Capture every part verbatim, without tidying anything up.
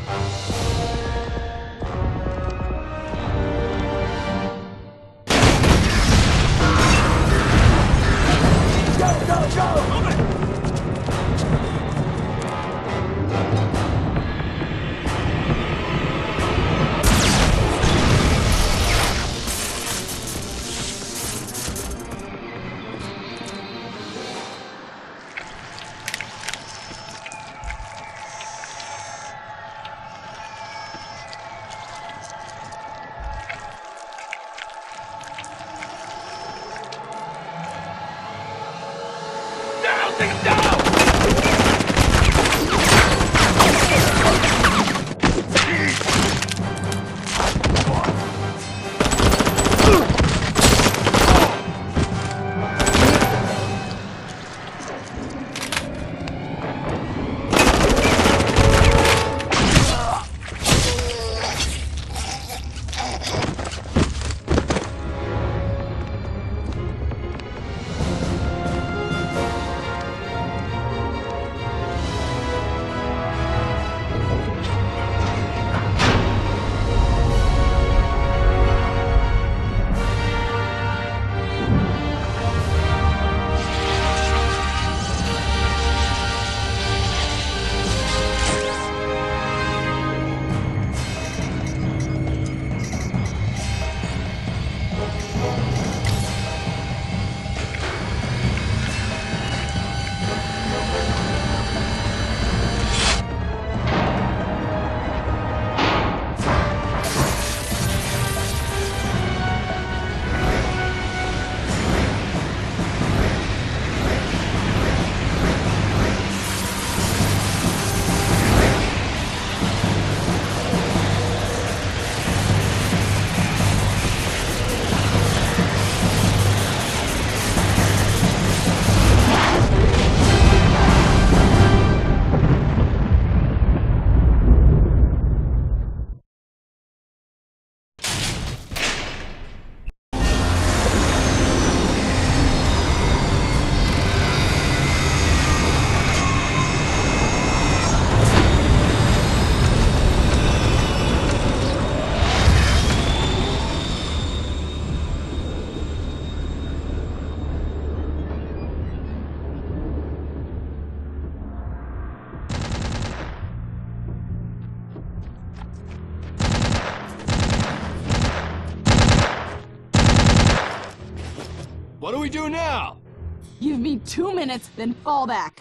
What do we do now? Give me two minutes, then fall back.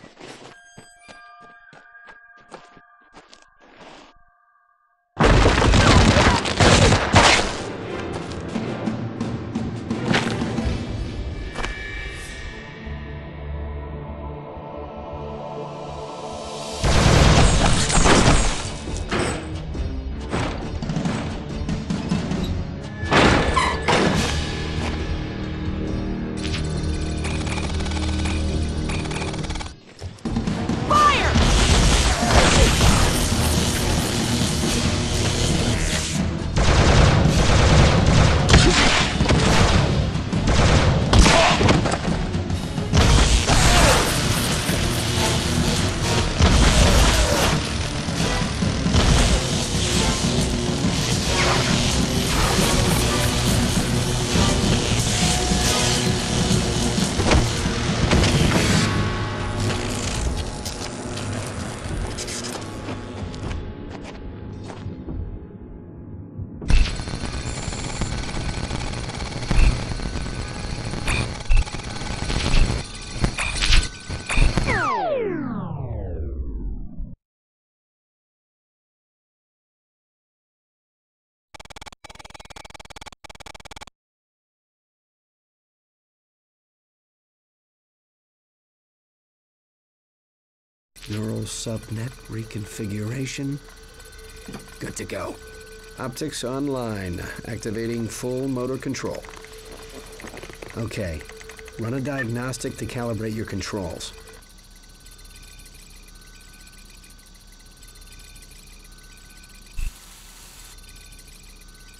Neural subnet reconfiguration. Good to go. Optics online. Activating full motor control. Okay. Run a diagnostic to calibrate your controls.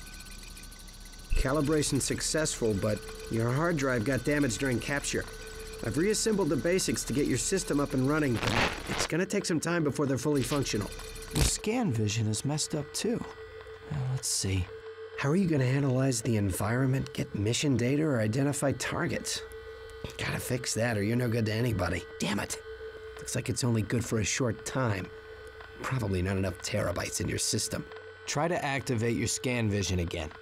Calibration successful, but your hard drive got damaged during capture. I've reassembled the basics to get your system up and running, but it's gonna take some time before they're fully functional. Your scan vision is messed up too. Well, let's see. How are you gonna analyze the environment, get mission data, or identify targets? Gotta fix that or you're no good to anybody. Damn it. Looks like it's only good for a short time. Probably not enough terabytes in your system. Try to activate your scan vision again.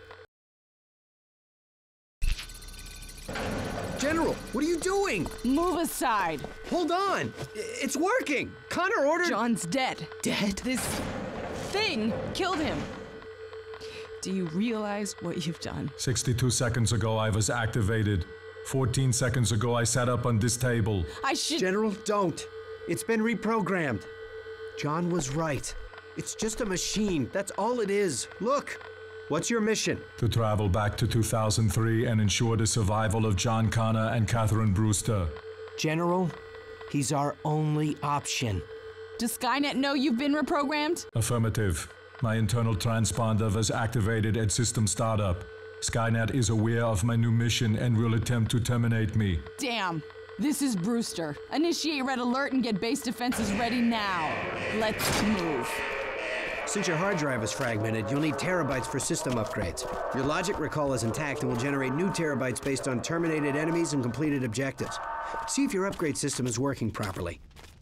General, what are you doing? Move aside. Hold on! It's working! Connor ordered— John's dead. Dead? This thing killed him. Do you realize what you've done? sixty-two seconds ago, I was activated. fourteen seconds ago, I sat up on this table. I should— General, don't. It's been reprogrammed. John was right. It's just a machine. That's all it is. Look. What's your mission? To travel back to two thousand three and ensure the survival of John Connor and Catherine Brewster. General, he's our only option. Does Skynet know you've been reprogrammed? Affirmative. My internal transponder was activated at system startup. Skynet is aware of my new mission and will attempt to terminate me. Damn. This is Brewster. Initiate red alert and get base defenses ready now. Let's move. Since your hard drive is fragmented, you'll need terabytes for system upgrades. Your logic recall is intact and will generate new terabytes based on terminated enemies and completed objectives. See if your upgrade system is working properly.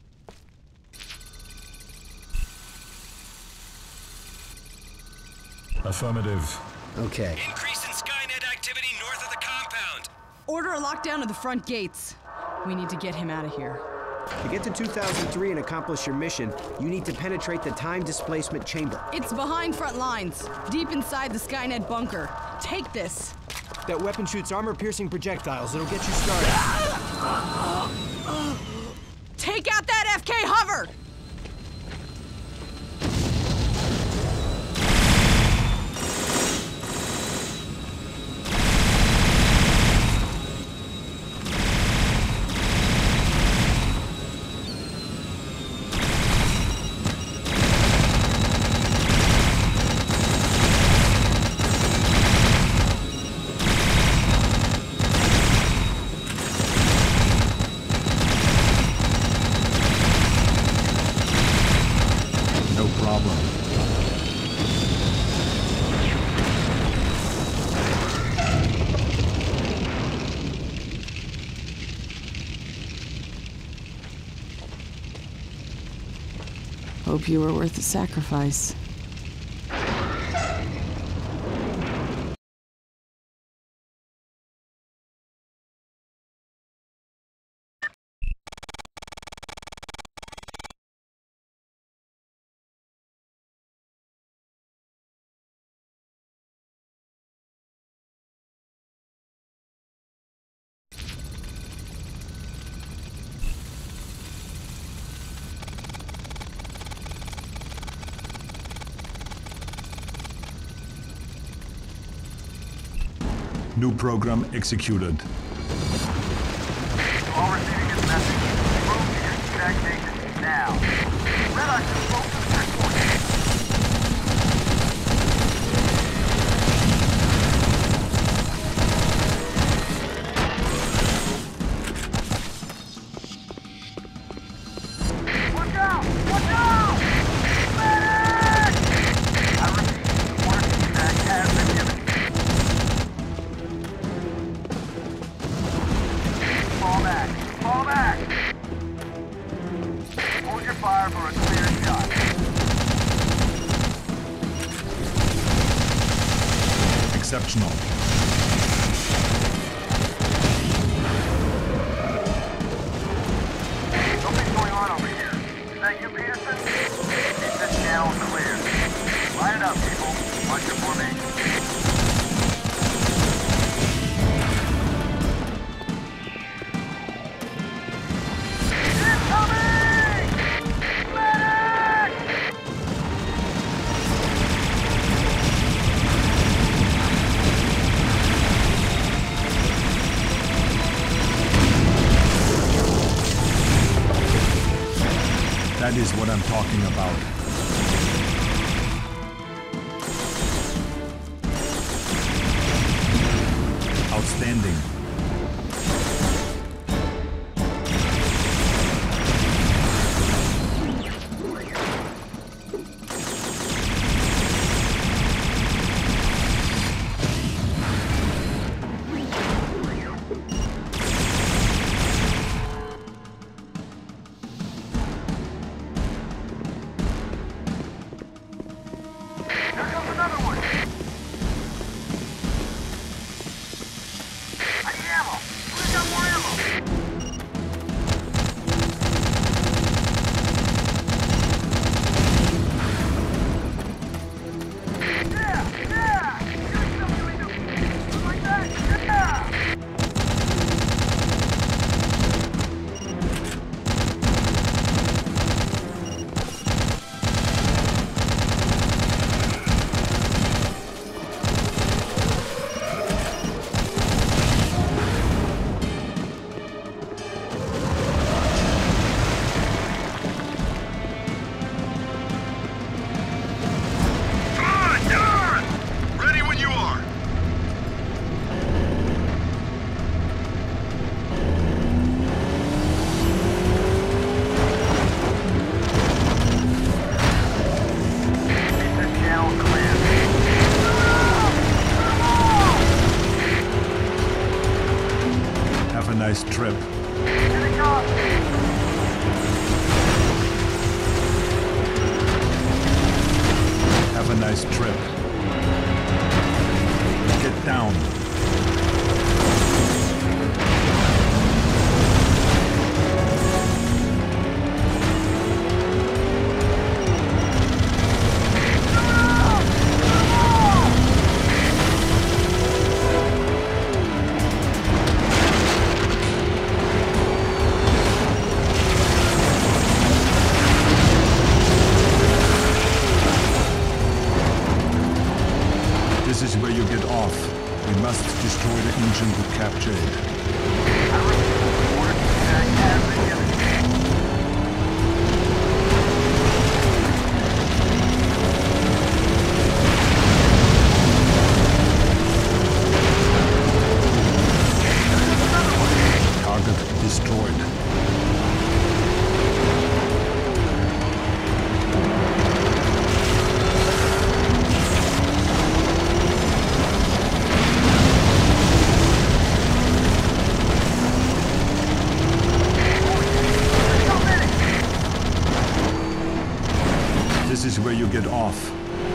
Affirmative. Okay. Increase in Skynet activity north of the compound. Order a lockdown of the front gates. We need to get him out of here. To get to two thousand three and accomplish your mission, you need to penetrate the time displacement chamber. It's behind front lines, deep inside the Skynet bunker. Take this. That weapon shoots armor-piercing projectiles. It'll get you started. Take out that F K hover! Hope you were worth the sacrifice. New program executed. All receiving this message. Move to your evac station now. Red Eye just spoke to the checkpoint. Watch out! Watch out! Medic! I repeat, the order to evac has been given. Fall back! Fall back! Hold your fire for a clear shot. Exceptional. Something's going on over here. Is that you, Peterson? Keep this channel clear. Line it up, people. Watch your formation. That is what I'm talking about. Outstanding. another one! I need ammo! Who's got more ammo? Yeah! Yeah! Here's something we do! Like that! Yeah! Nice trip. Have a nice trip. Get down. This is where you get off. We must destroy the engine to capture it. Target destroyed. This is where you get off.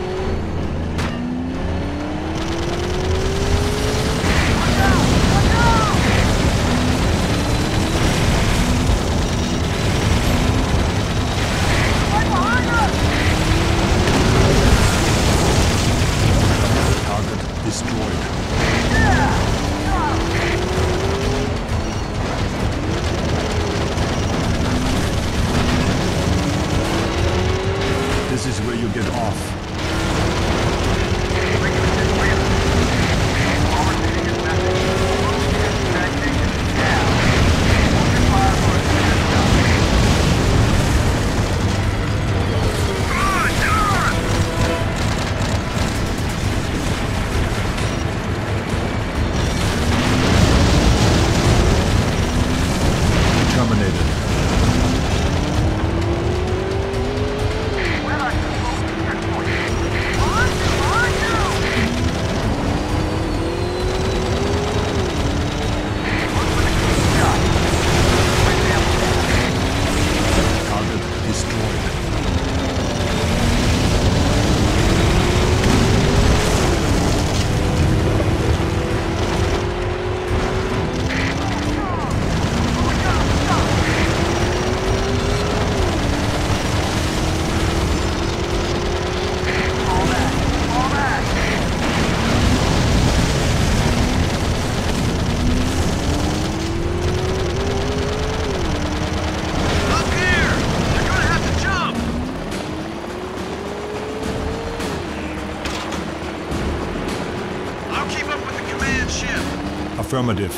Target destroyed. This is where you get off. Terminated. Affirmative.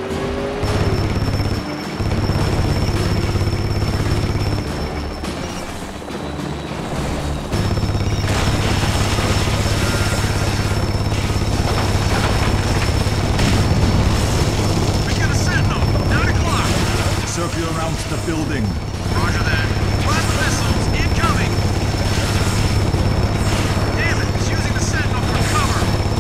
We got a sentinel. Nine o'clock. Circle around the building. Roger that. Blast missiles incoming. Damn it! He's using the sentinel for cover.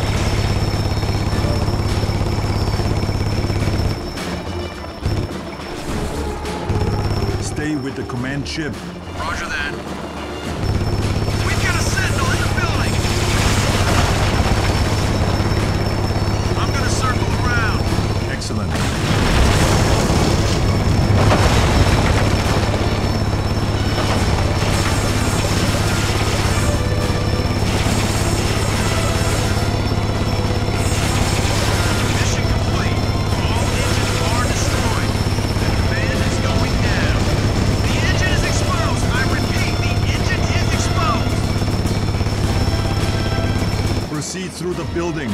Stay with the command ship. Roger that. We've got a sentinel in the building. through the building.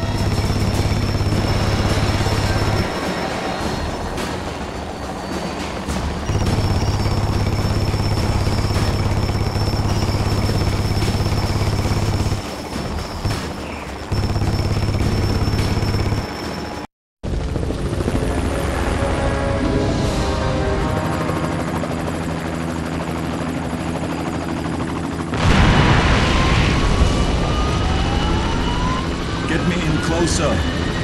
Get me in closer.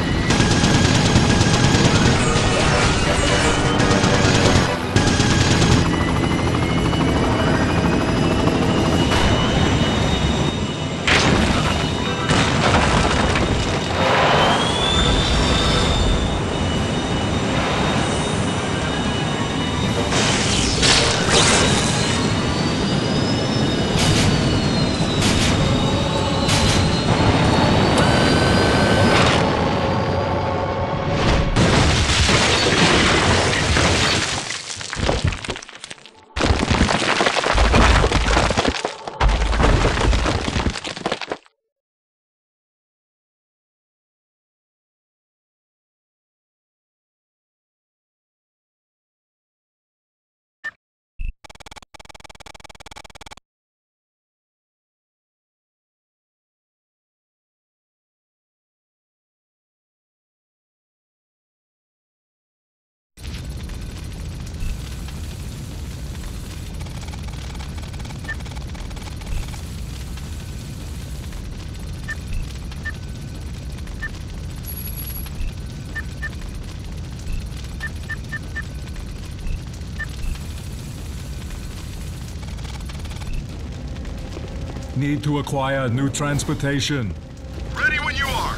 Need to acquire new transportation. Ready when you are.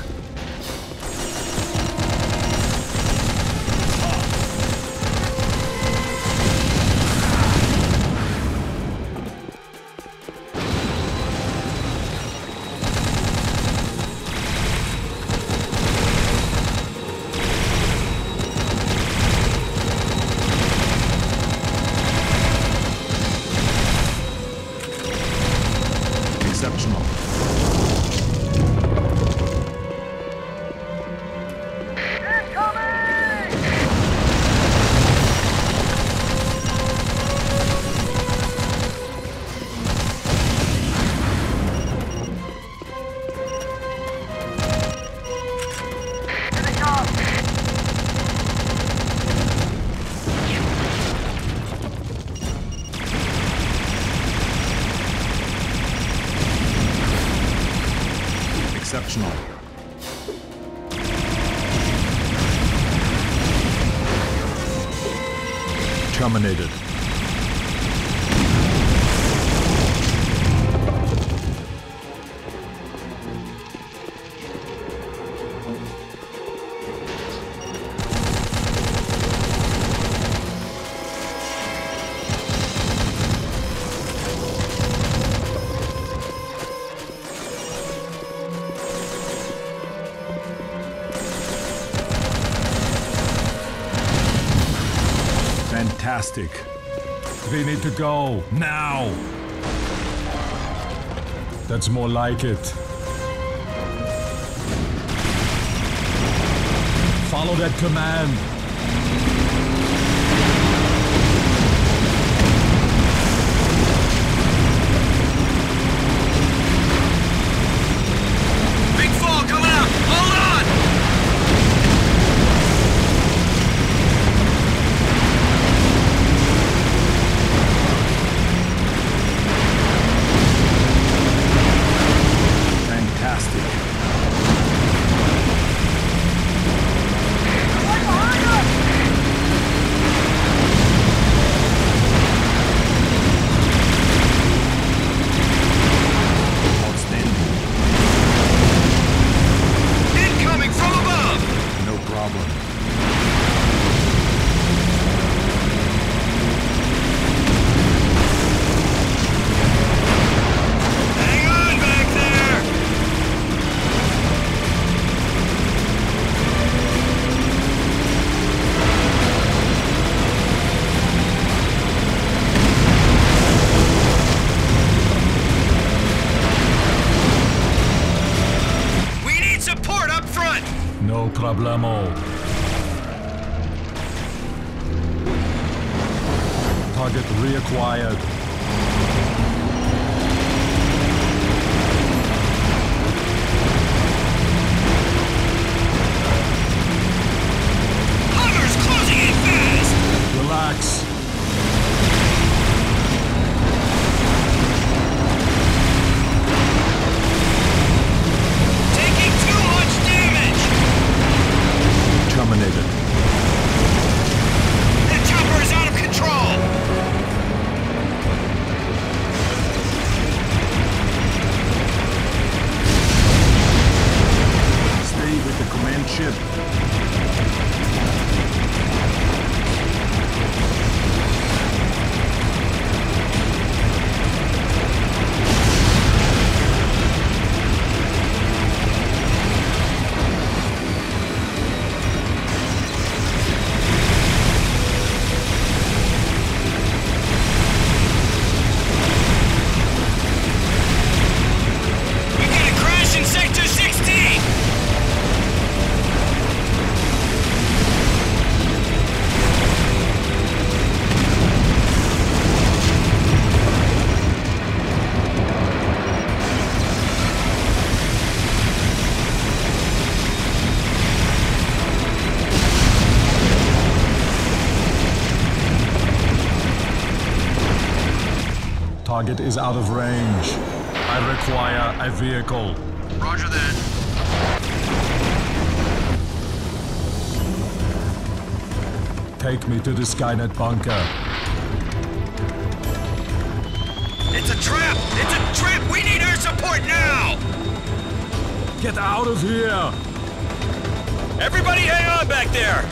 Exceptional. Exceptional. Terminated. Fantastic. They need to go now. That's more like it. Follow that command. Big fall coming up! Hold on! Right behind us! No problemo. Target reacquired. Hunter's closing in fast! Relax. Taking too much damage! Terminated. The chopper is out of control! Stay with the command ship. We got a crash in Sector sixteen! Target is out of range. I require a vehicle. Roger that. Take me to the Skynet bunker. It's a trap! It's a trap! We need air support now! Get out of here! Everybody hang on back there!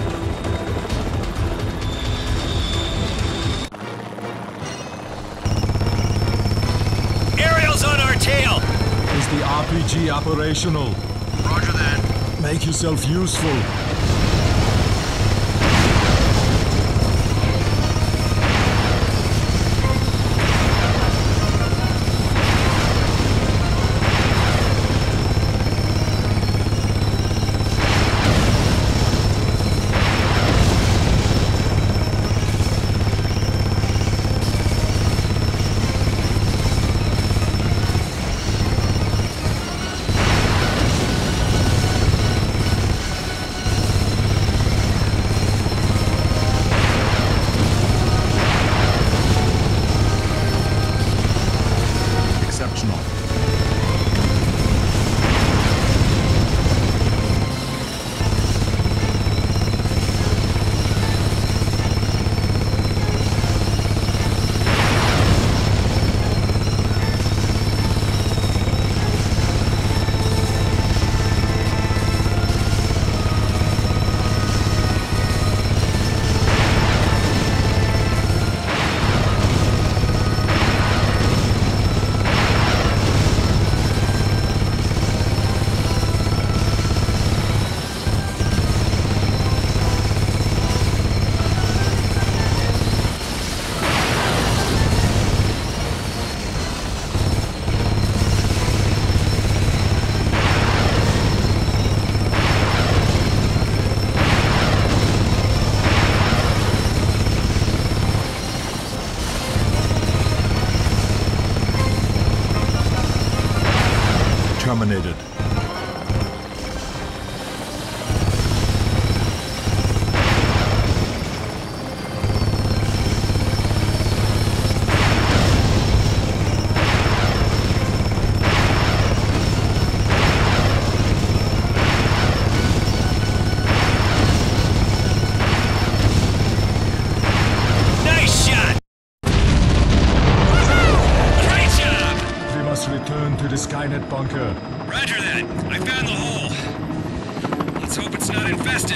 Ariel's on our tail! Is the R P G operational? Roger that. Make yourself useful. Exceptional. Terminated. Nice shot! Great job! We must return to the Skynet bunker. Roger that. I found the hole. Let's hope it's not infested.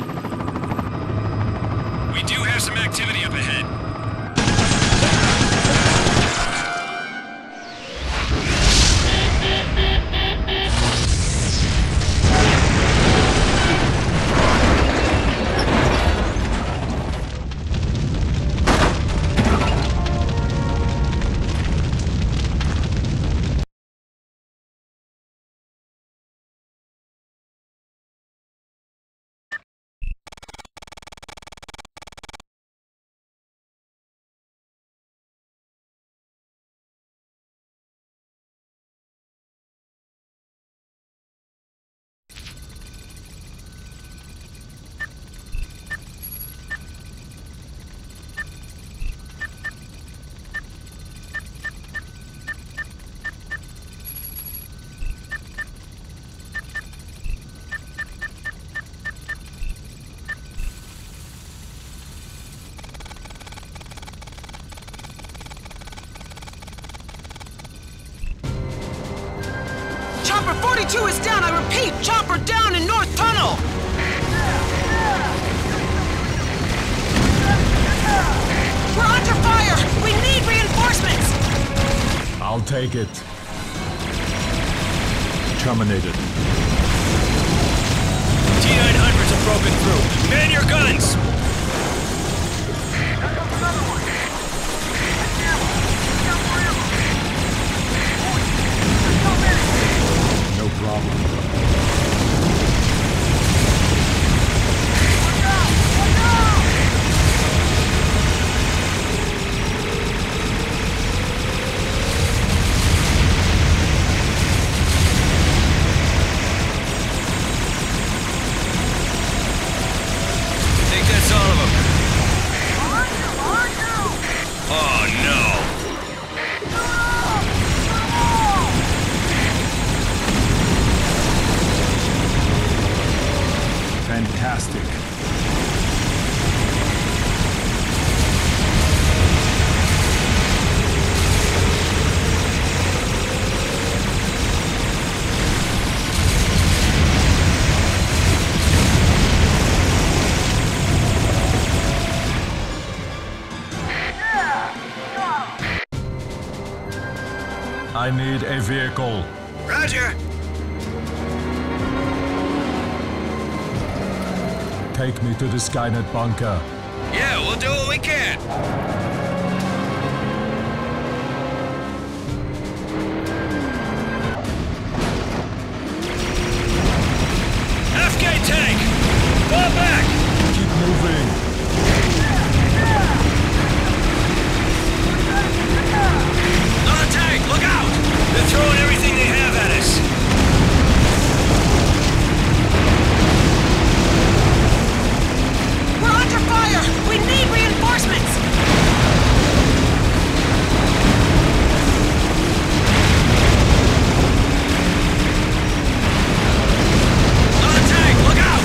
We do have some activity up ahead. Chopper forty-two is down. I repeat, chopper down in North Tunnel. We're under fire. We need reinforcements. I'll take it. Terminated. T nine hundreds have broken through. Man your guns! There comes another one. Take ammo. Take out more ammo. Holy shit, there's so many. No problem. Watch out! Watch out! Think that's all of them. Behind you! Behind you! Oh no! Fantastic. I need a vehicle. Roger! Take me to the Skynet bunker. Yeah, we'll do what we can. F K tank! Fall back! Keep moving. On the tank, look out! They're throwing everything they have at us. We're under fire. We need reinforcements. On the tank, look out!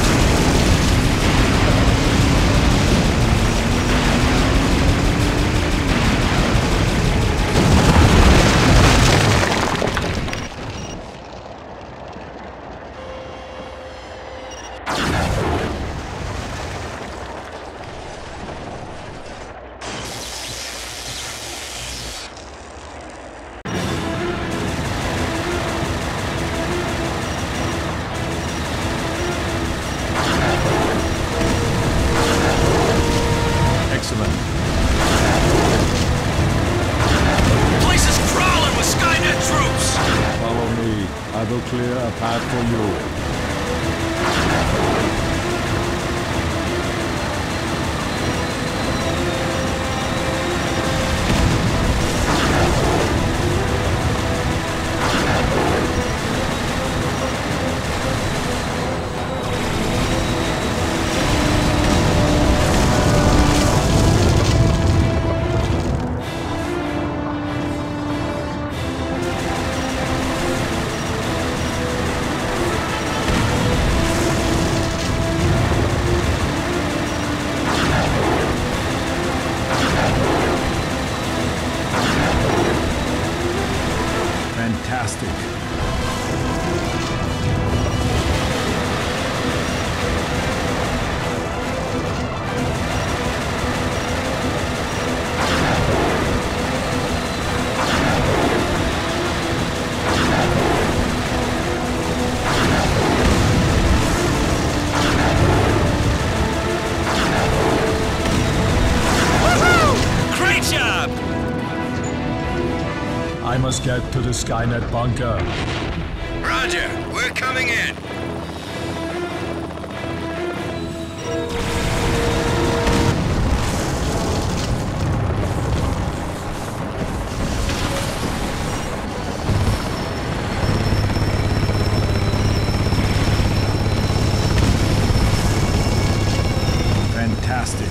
Excellent. Place is crawling with Skynet troops! Follow me. I will clear a path for you. Fantastic. Woohoo! Great job! I must get to the Skynet bunker. Roger, we're coming in. Fantastic.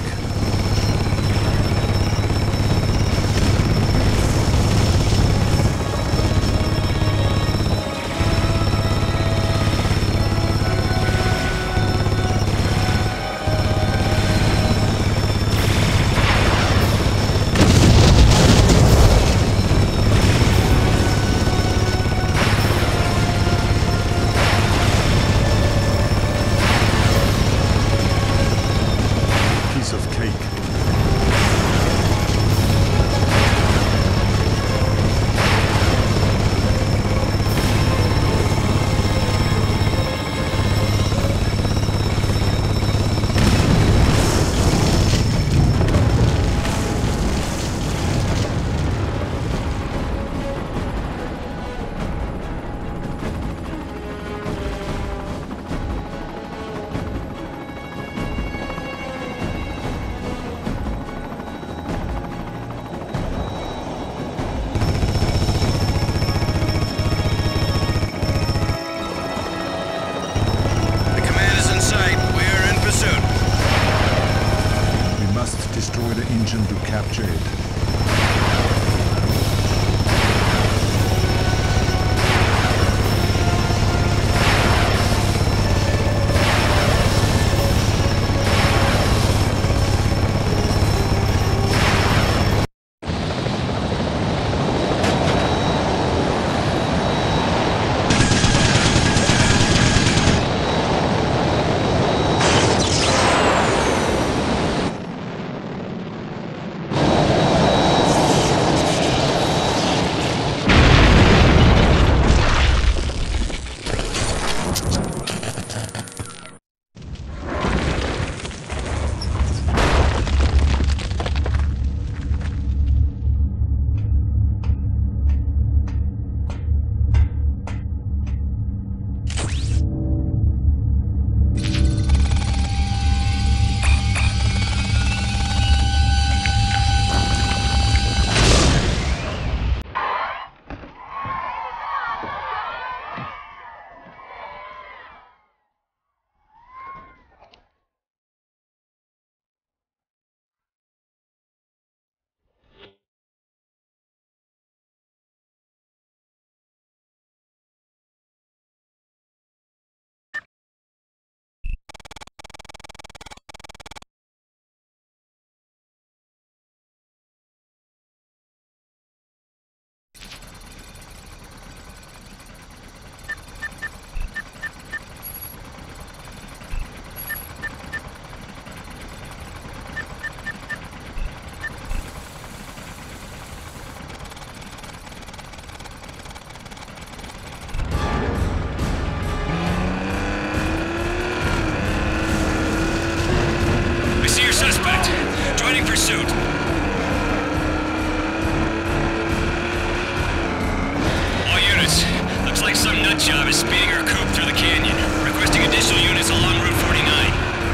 relocating our coupe through the canyon. Requesting additional units along Route forty-nine.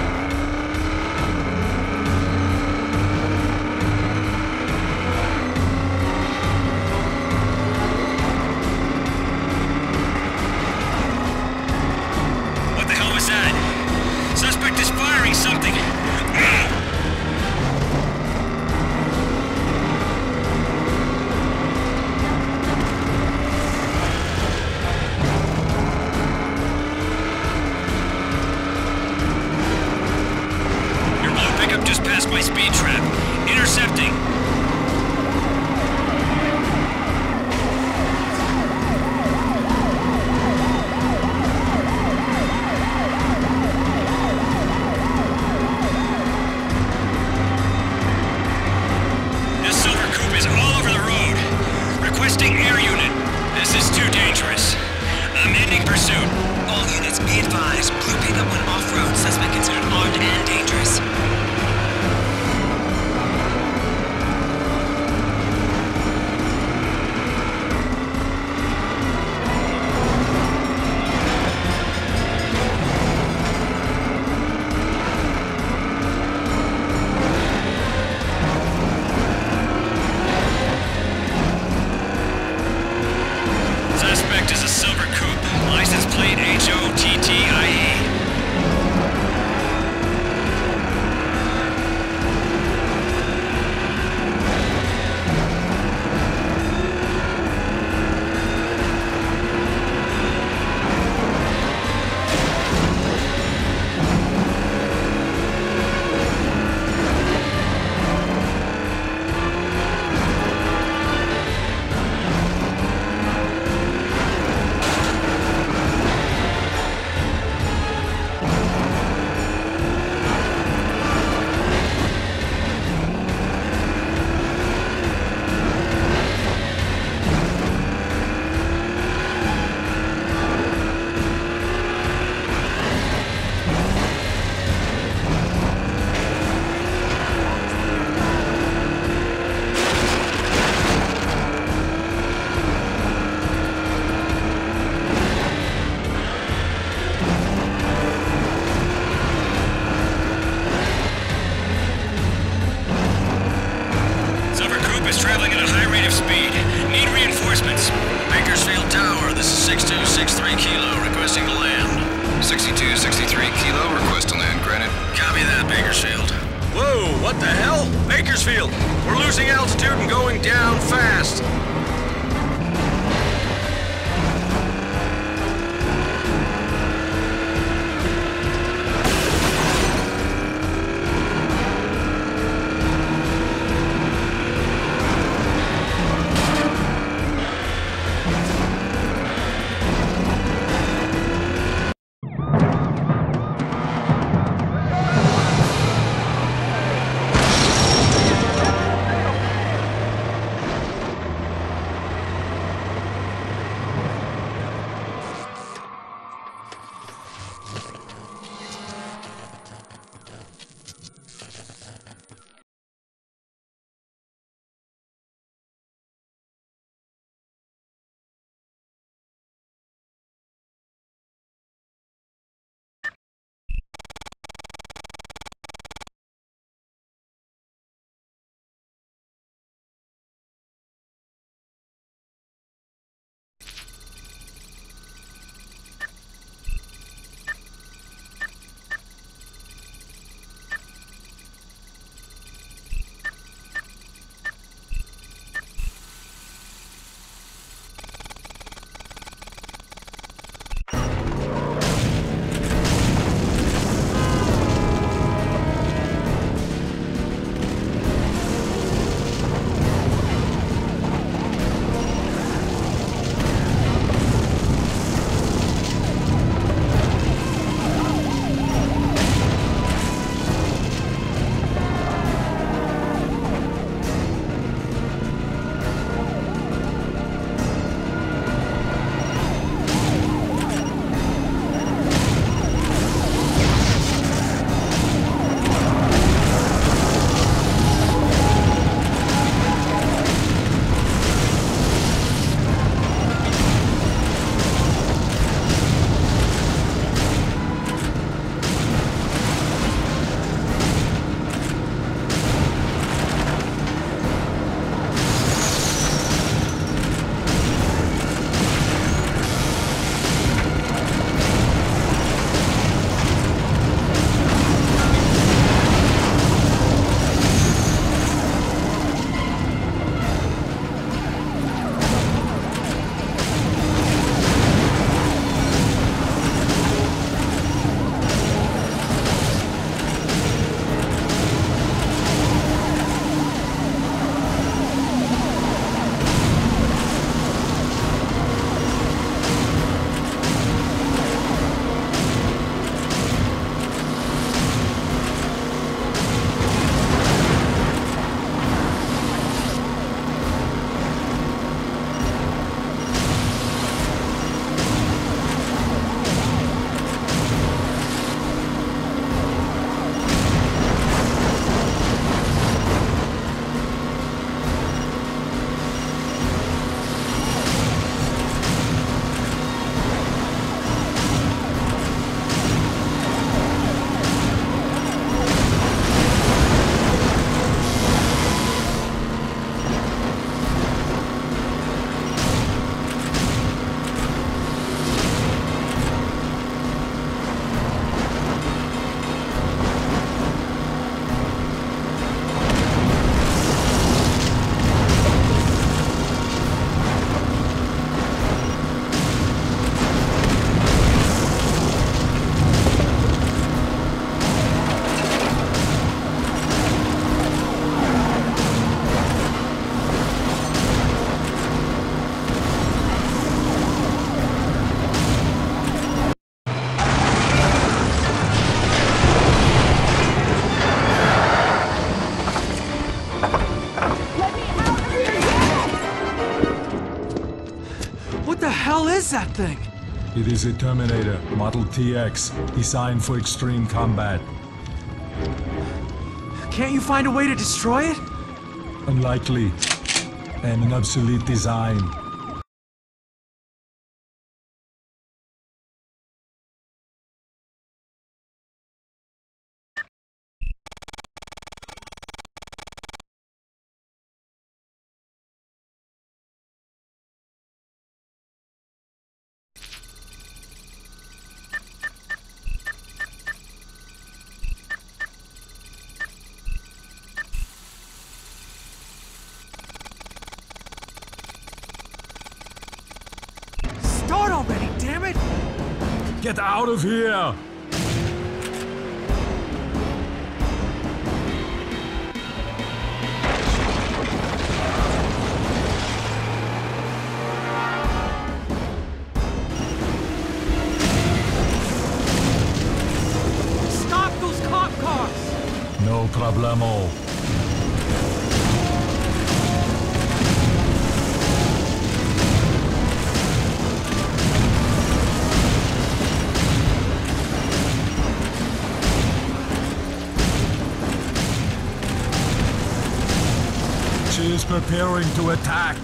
What the hell was that? Suspect is firing something. Just past my speed trap. Intercepting. This silver coupe is all over the road. Requesting air unit. This is too dangerous. I'm ending pursuit. All units, be advised. Blue pickup went off-road. Suspect considered armed and dangerous. Suspect is a silver coupe. License plate H O T T I E. Is traveling at a high rate of speed. Need reinforcements. Bakersfield Tower, this is six two six three Kilo, requesting to land. sixty-two sixty-three Kilo, request to land, granted. Copy that, Bakersfield. Whoa, what the hell? Bakersfield, we're losing altitude and going down fast. thing? It is a Terminator, Model T X, designed for extreme combat. Can't you find a way to destroy it? Unlikely. And an obsolete design. Start already, damn it! Get out of here! Stop those cop cars! No problemo. She is preparing to attack.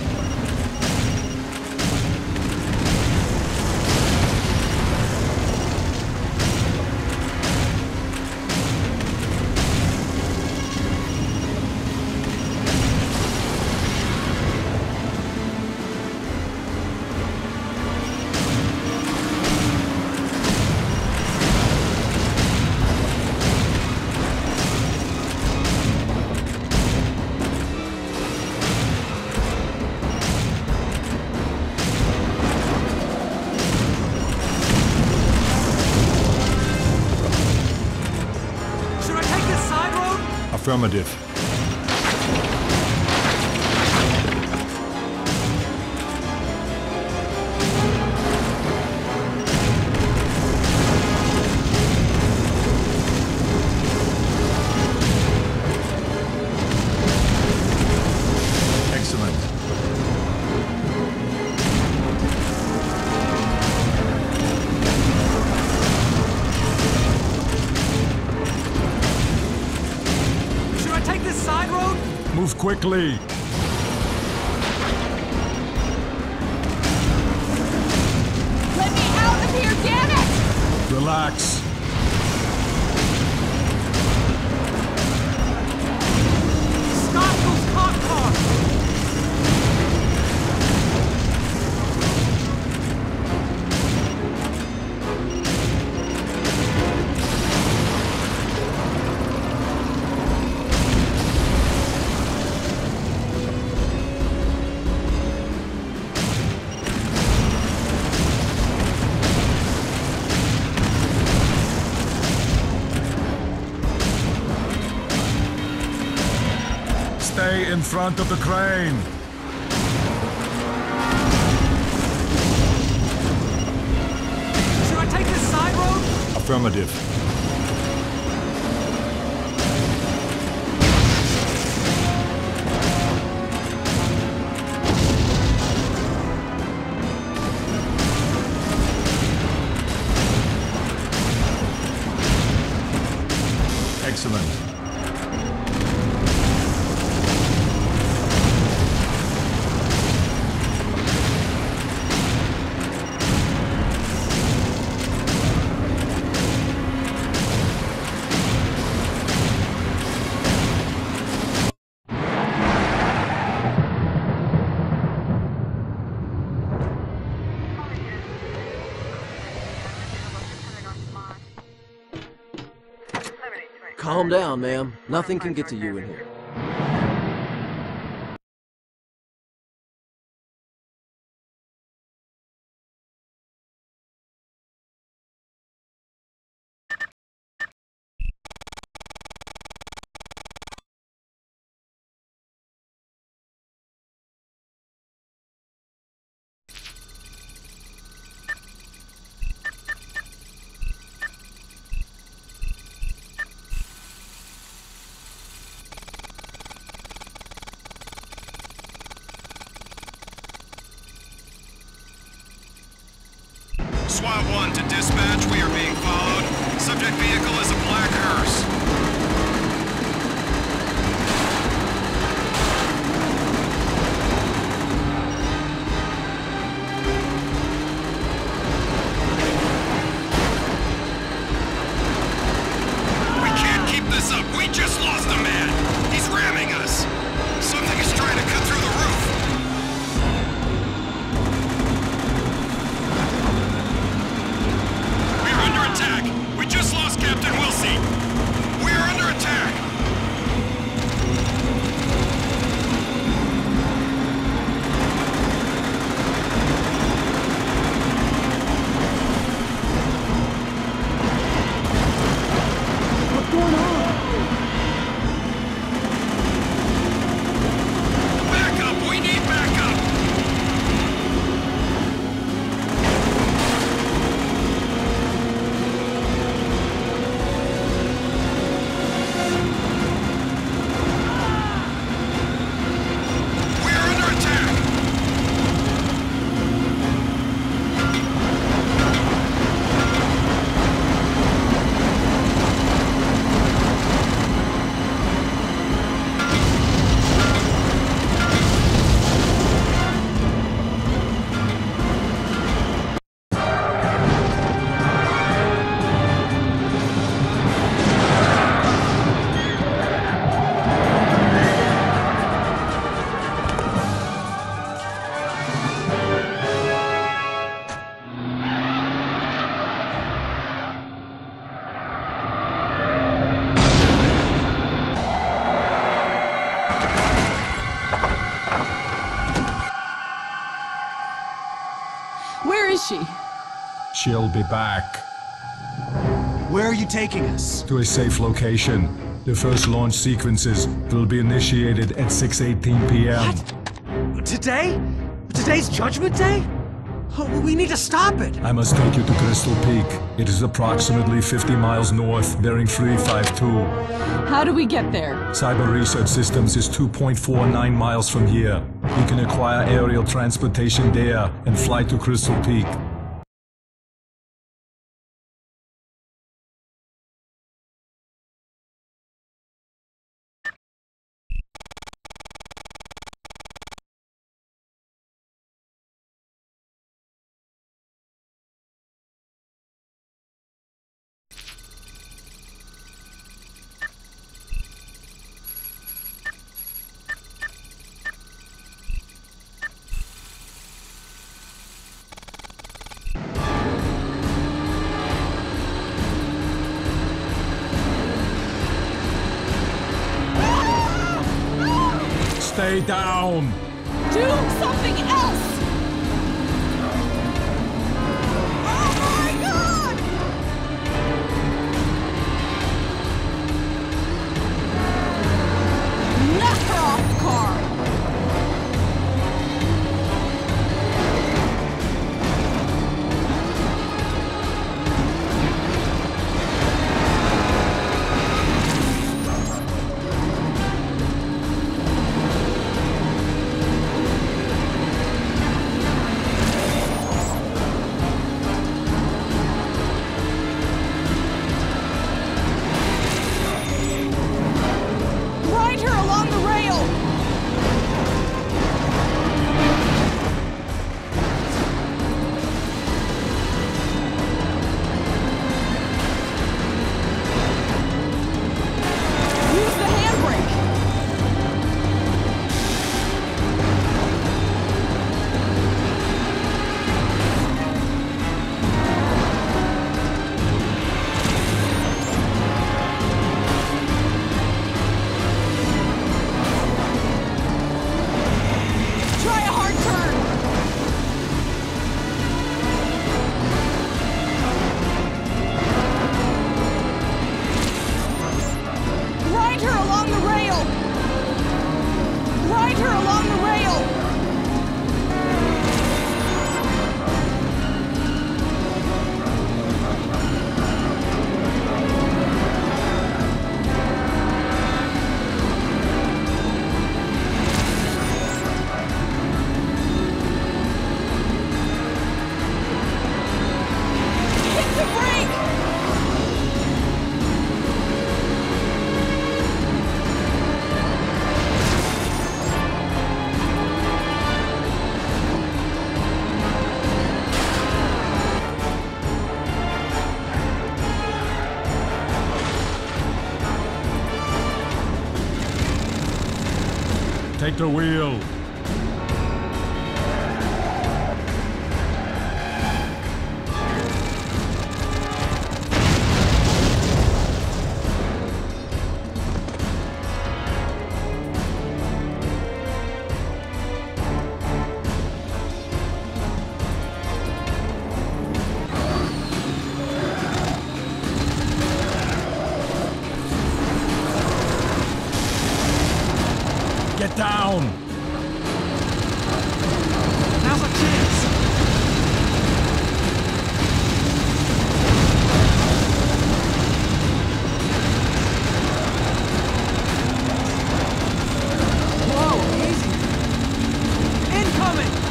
Affirmative. Excellent. Move quickly! Let me out of here, damn it! Relax. Stop those cop cars! Stay in front of the crane. Should I take this side road? Affirmative. Excellent. Calm down, ma'am. Nothing can get to you in here. SWAT one to dispatch. We are being followed. Subject vehicle is a black hearse. We can't keep this up. We just lost a man. He's ramming us. Something is trying to cut through the roof. We're under attack. We just lost Captain Wilsey. We are under attack. What's going on? Backup! We need backup! We are under attack! Where is she? She'll be back. Where are you taking us? To a safe location. The first launch sequences will be initiated at six eighteen p m What? Today? Today's Judgment Day? Oh, we need to stop it. I must take you to Crystal Peak. It is approximately fifty miles north, bearing three five two. How do we get there? Cyber Research Systems is two point four nine miles from here. You can acquire aerial transportation there and fly to Crystal Peak. Stay down! Do something else! Oh my god! Knock her off the car! Take the wheel. Get down! Now's our chance! Whoa, easy! Incoming!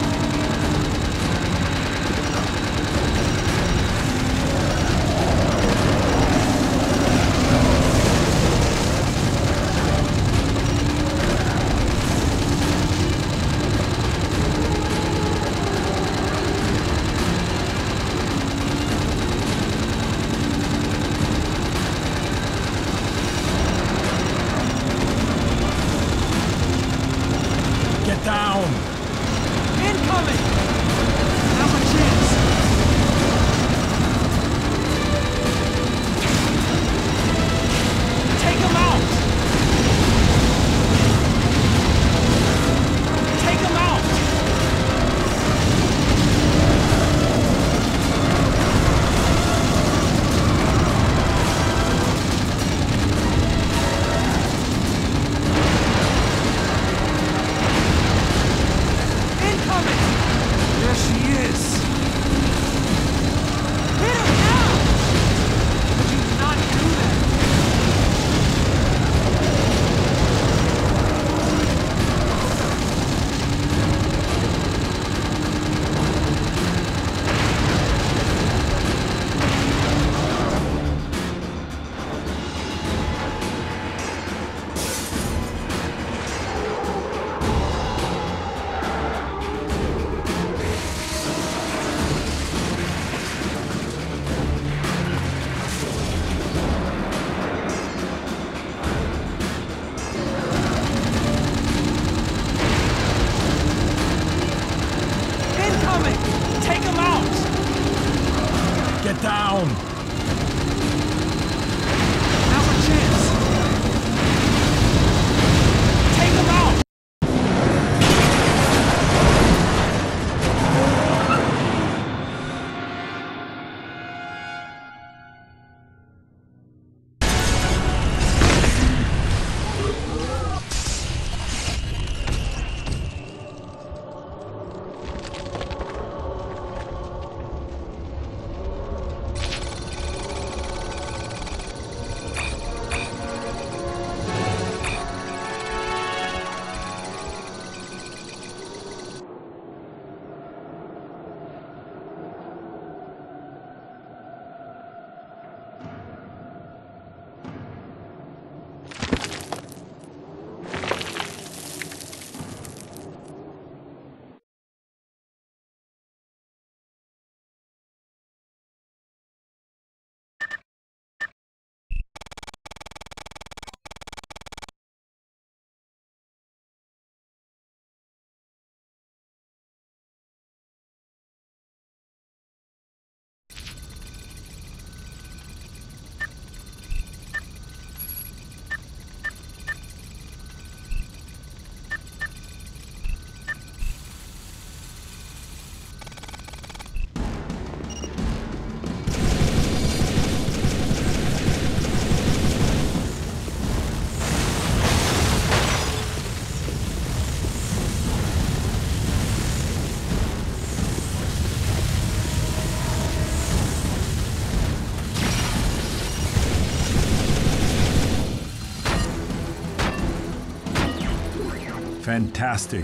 Get down! Incoming! Now's our chance! Take him out! Take him out! Incoming! There she is! Hit her now! You did not do that! Incoming! Take him out! Get down! Now's our chance! Take him out! Fantastic.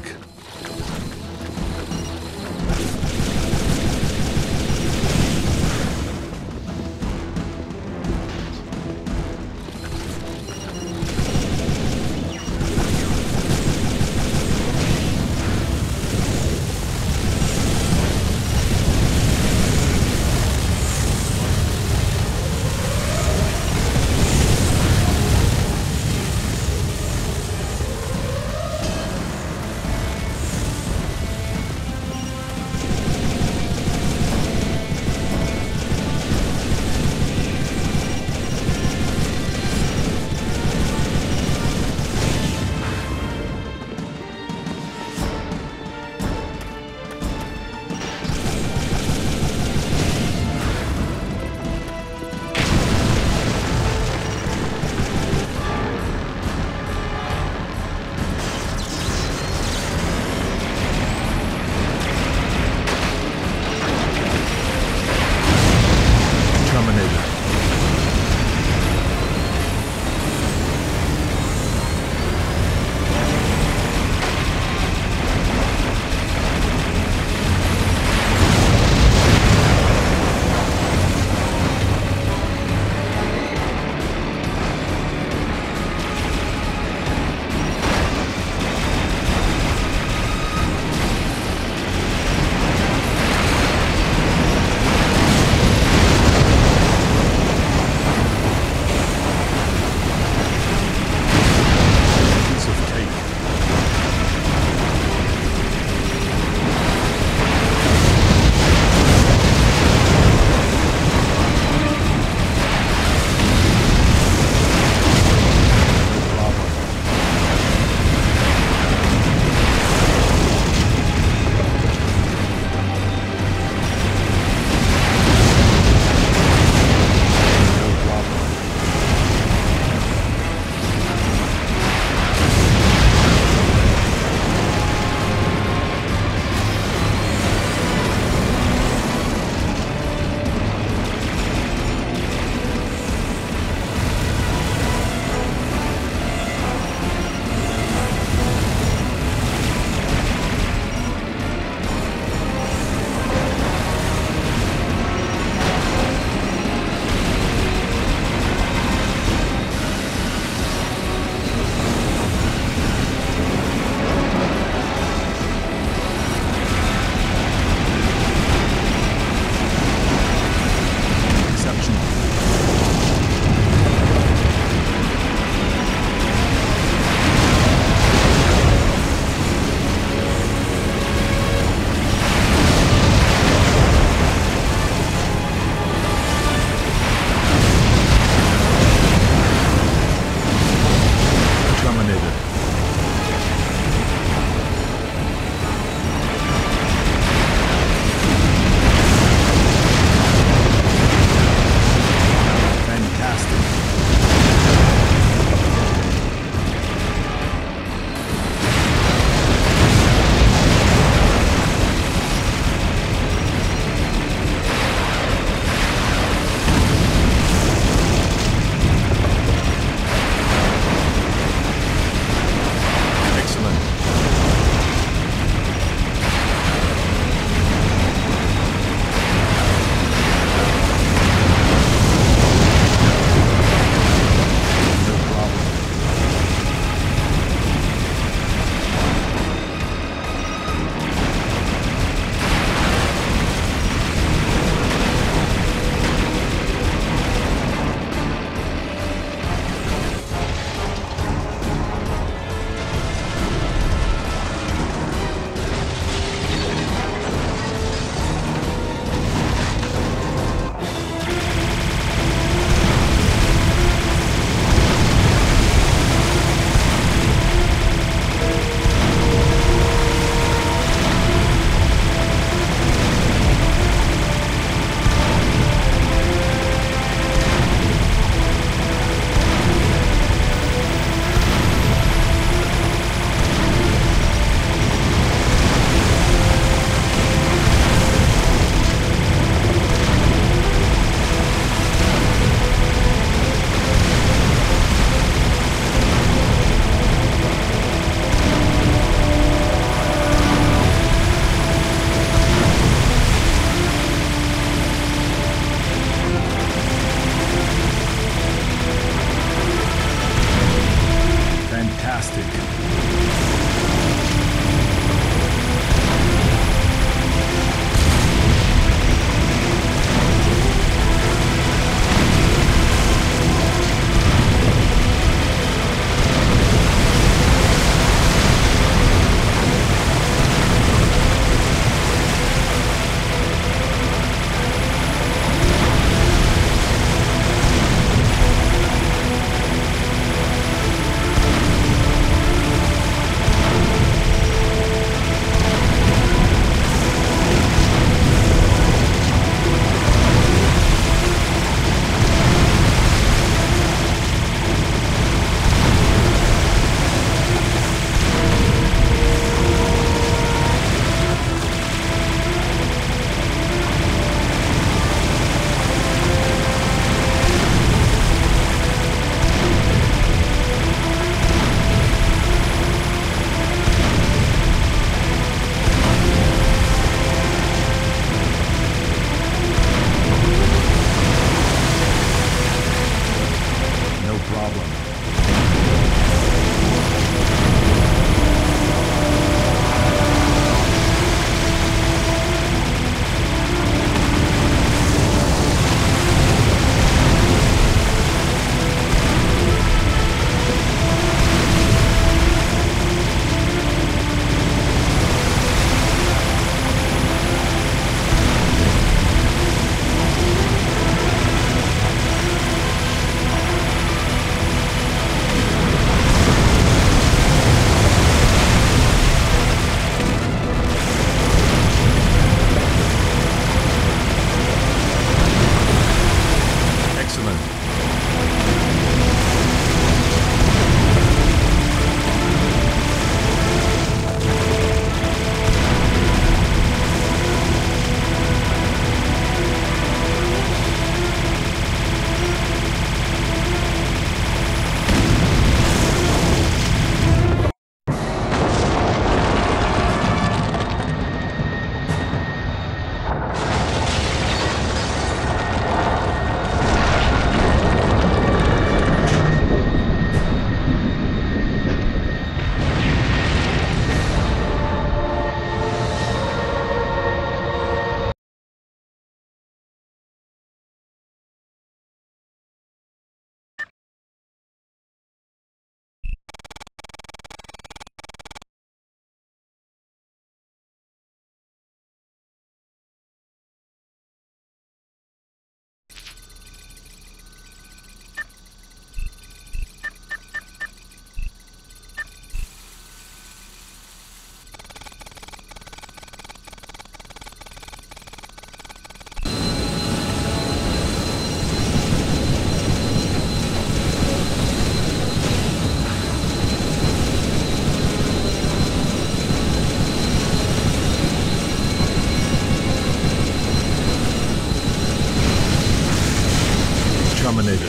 Terminated.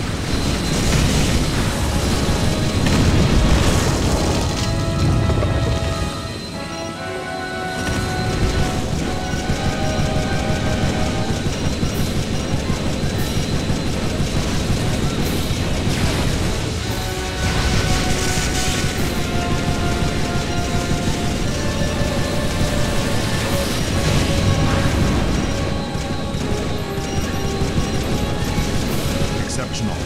Exceptional.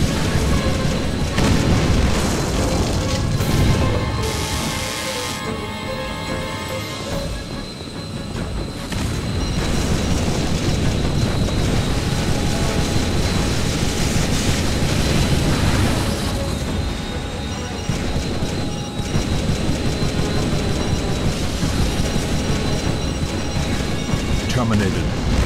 Terminated.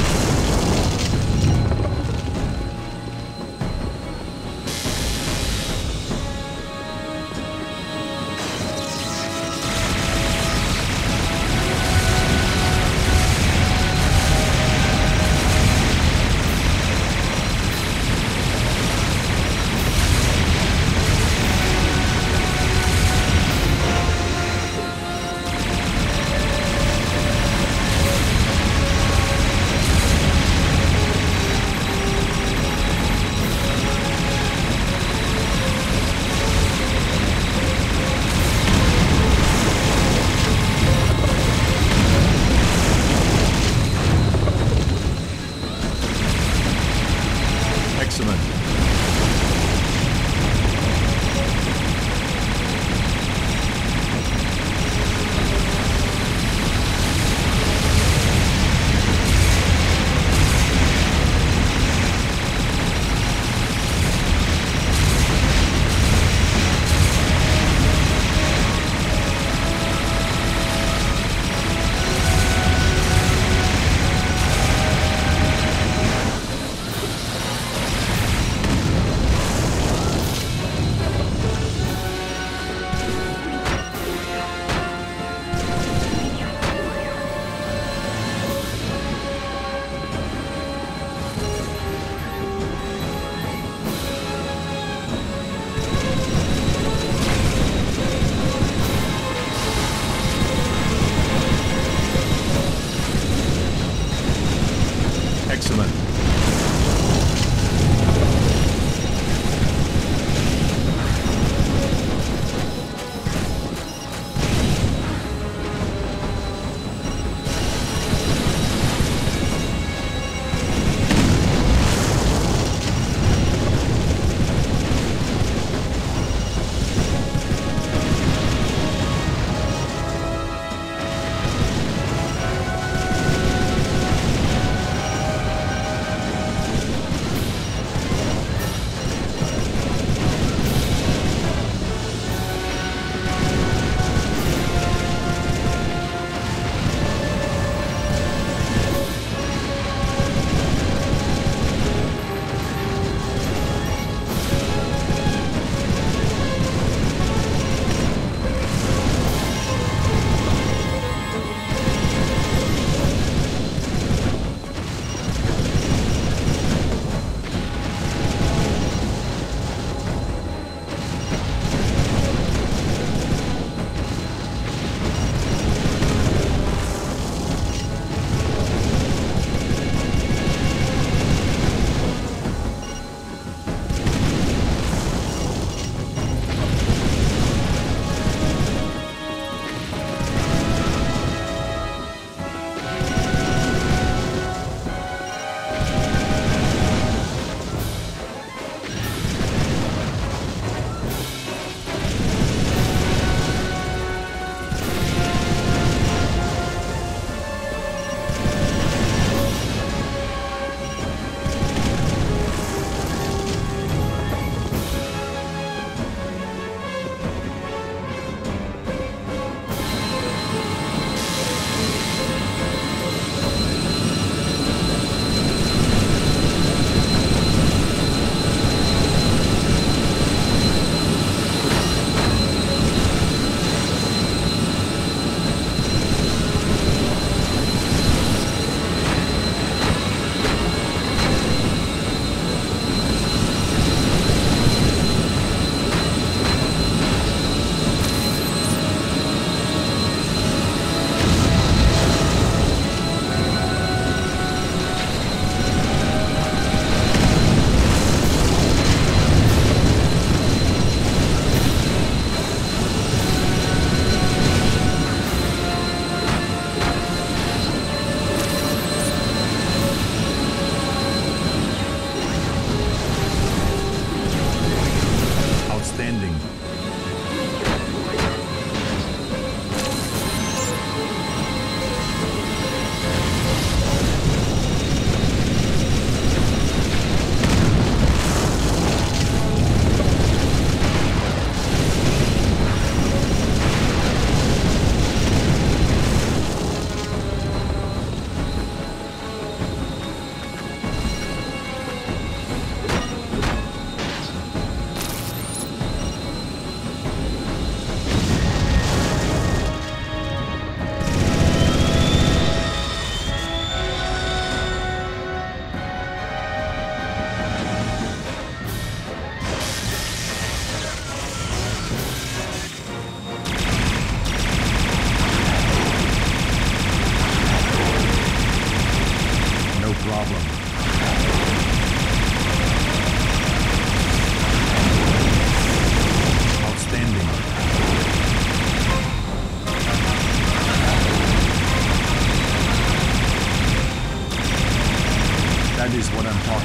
Excellent.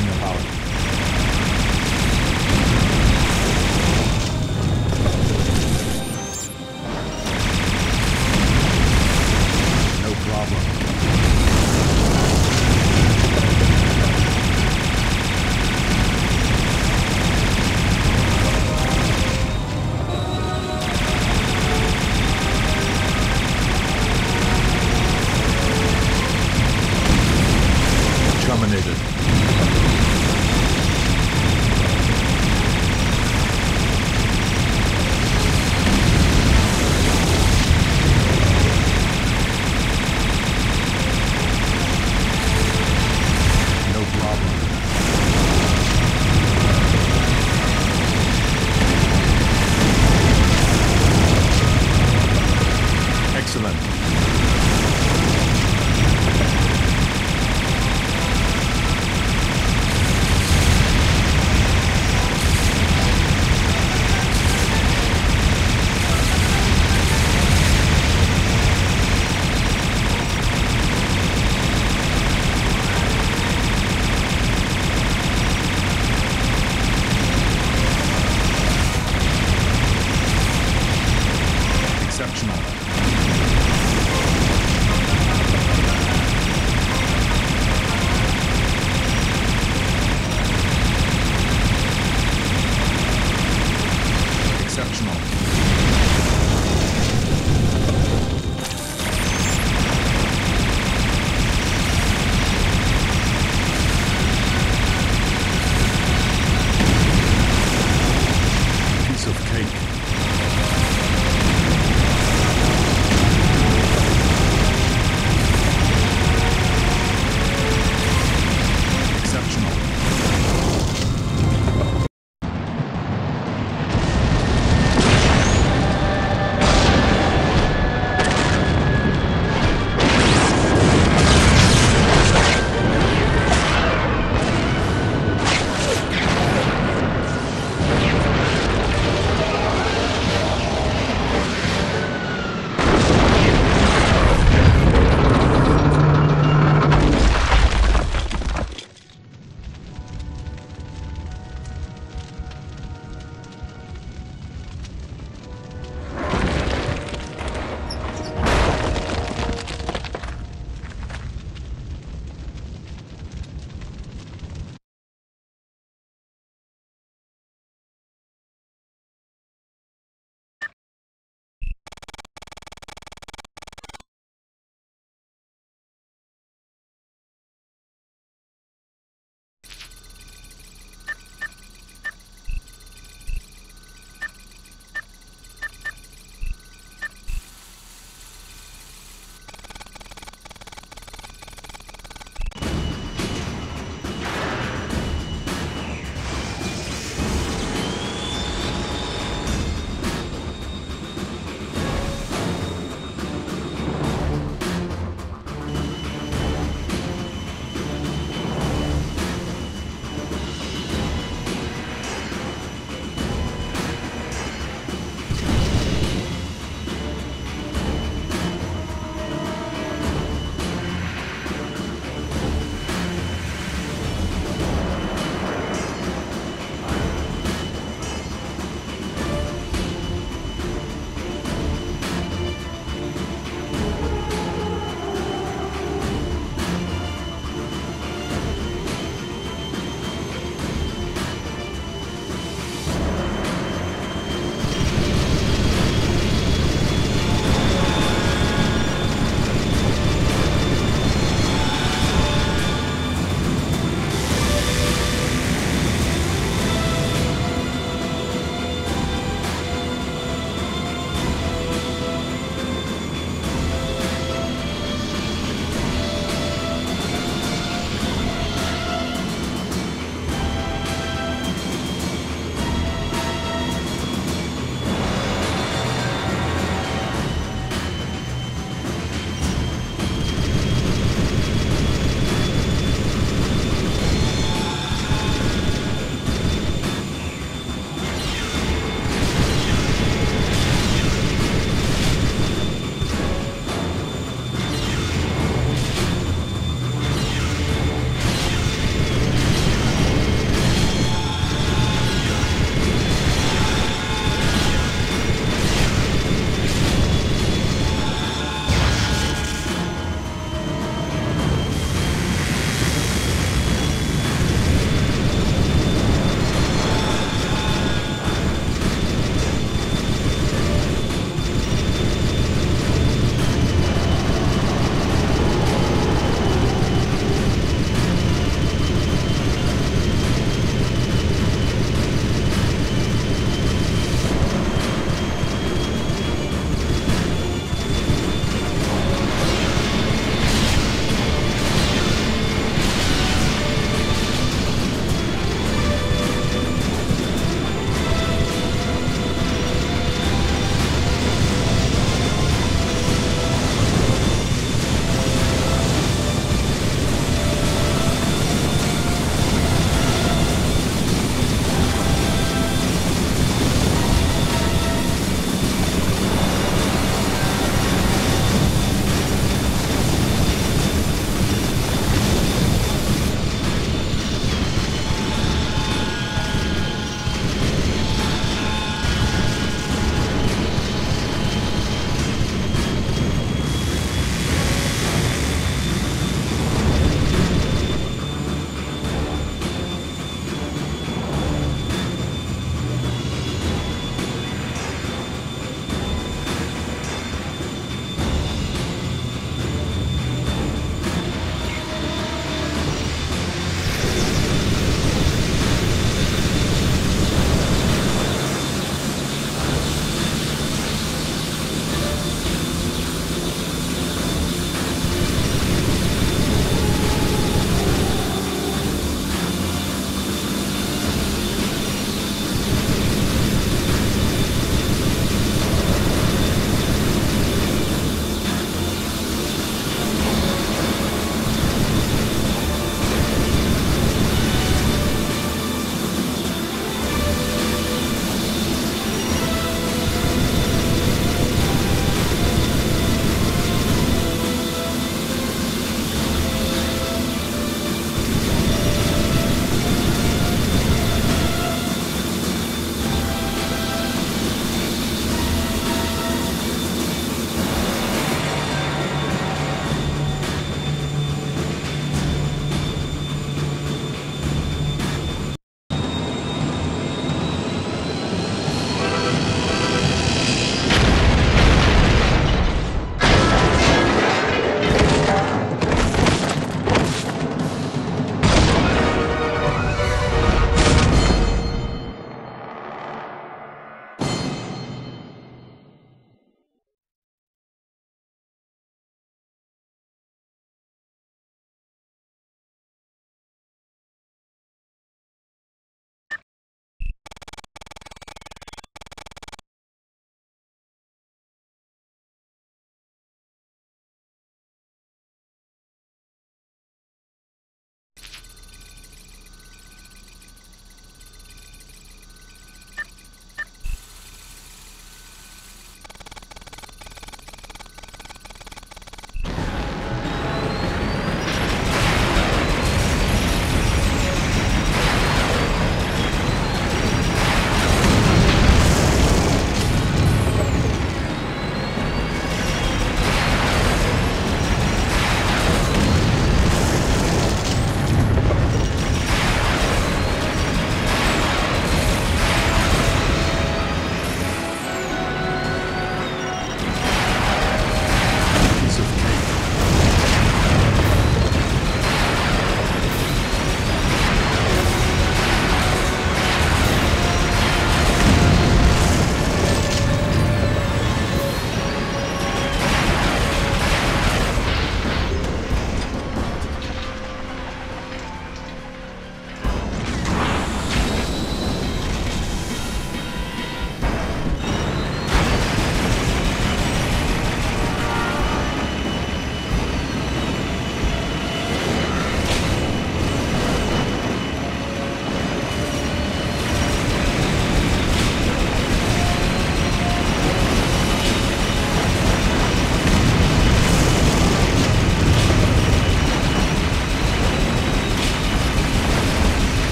hangar power. No problem. Terminated.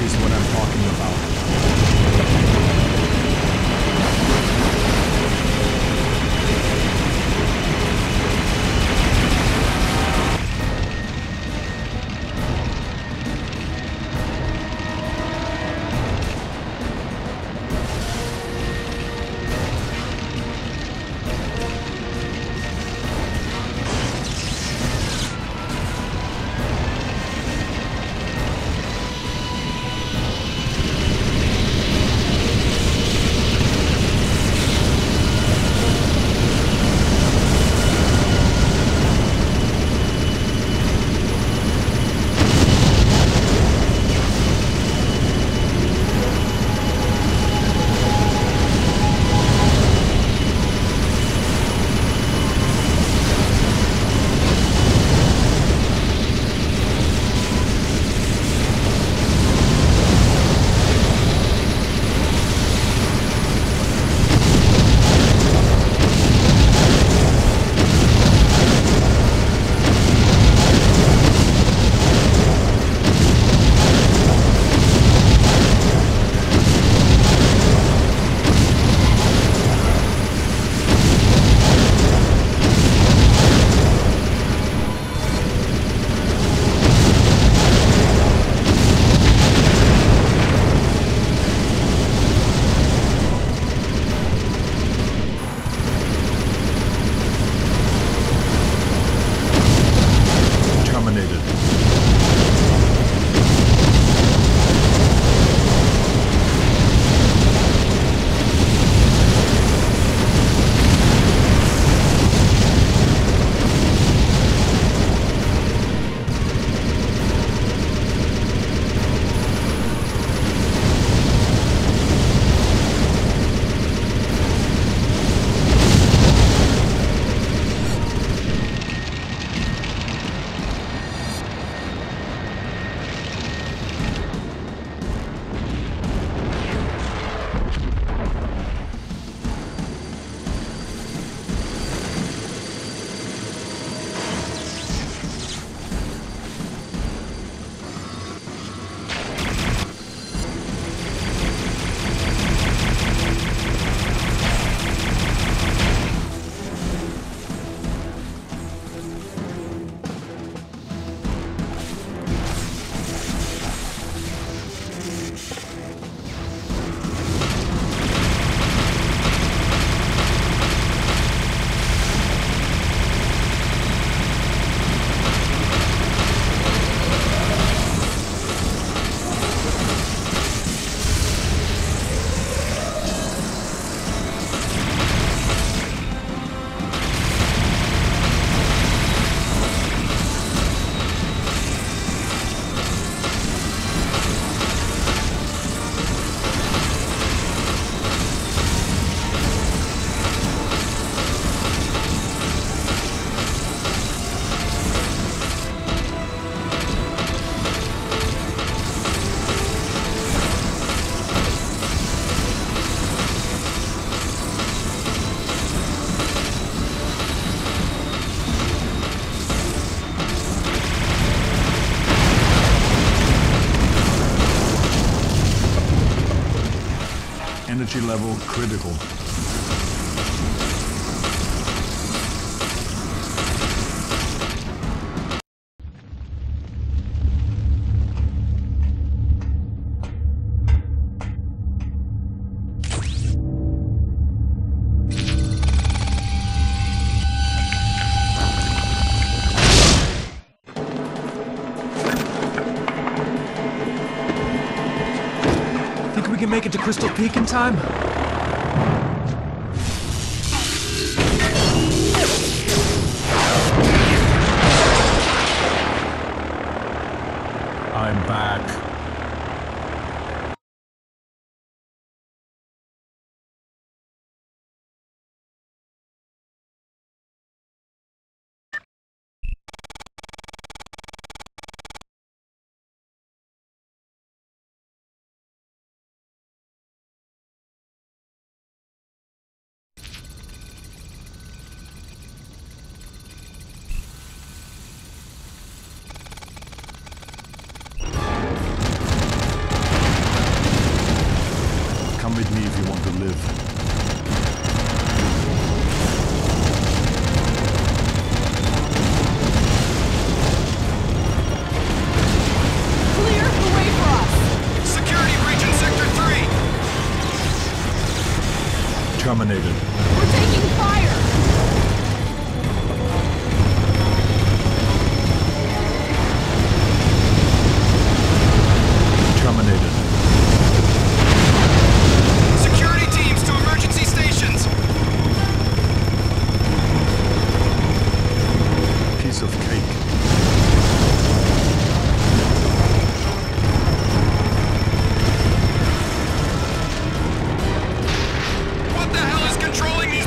is what I'm talking about. Energy level critical. Think we can make it to Crystal Peak in time? I'm back. Terminated. We're taking fire! Terminated. Security teams to emergency stations! Piece of cake. What the hell is controlling these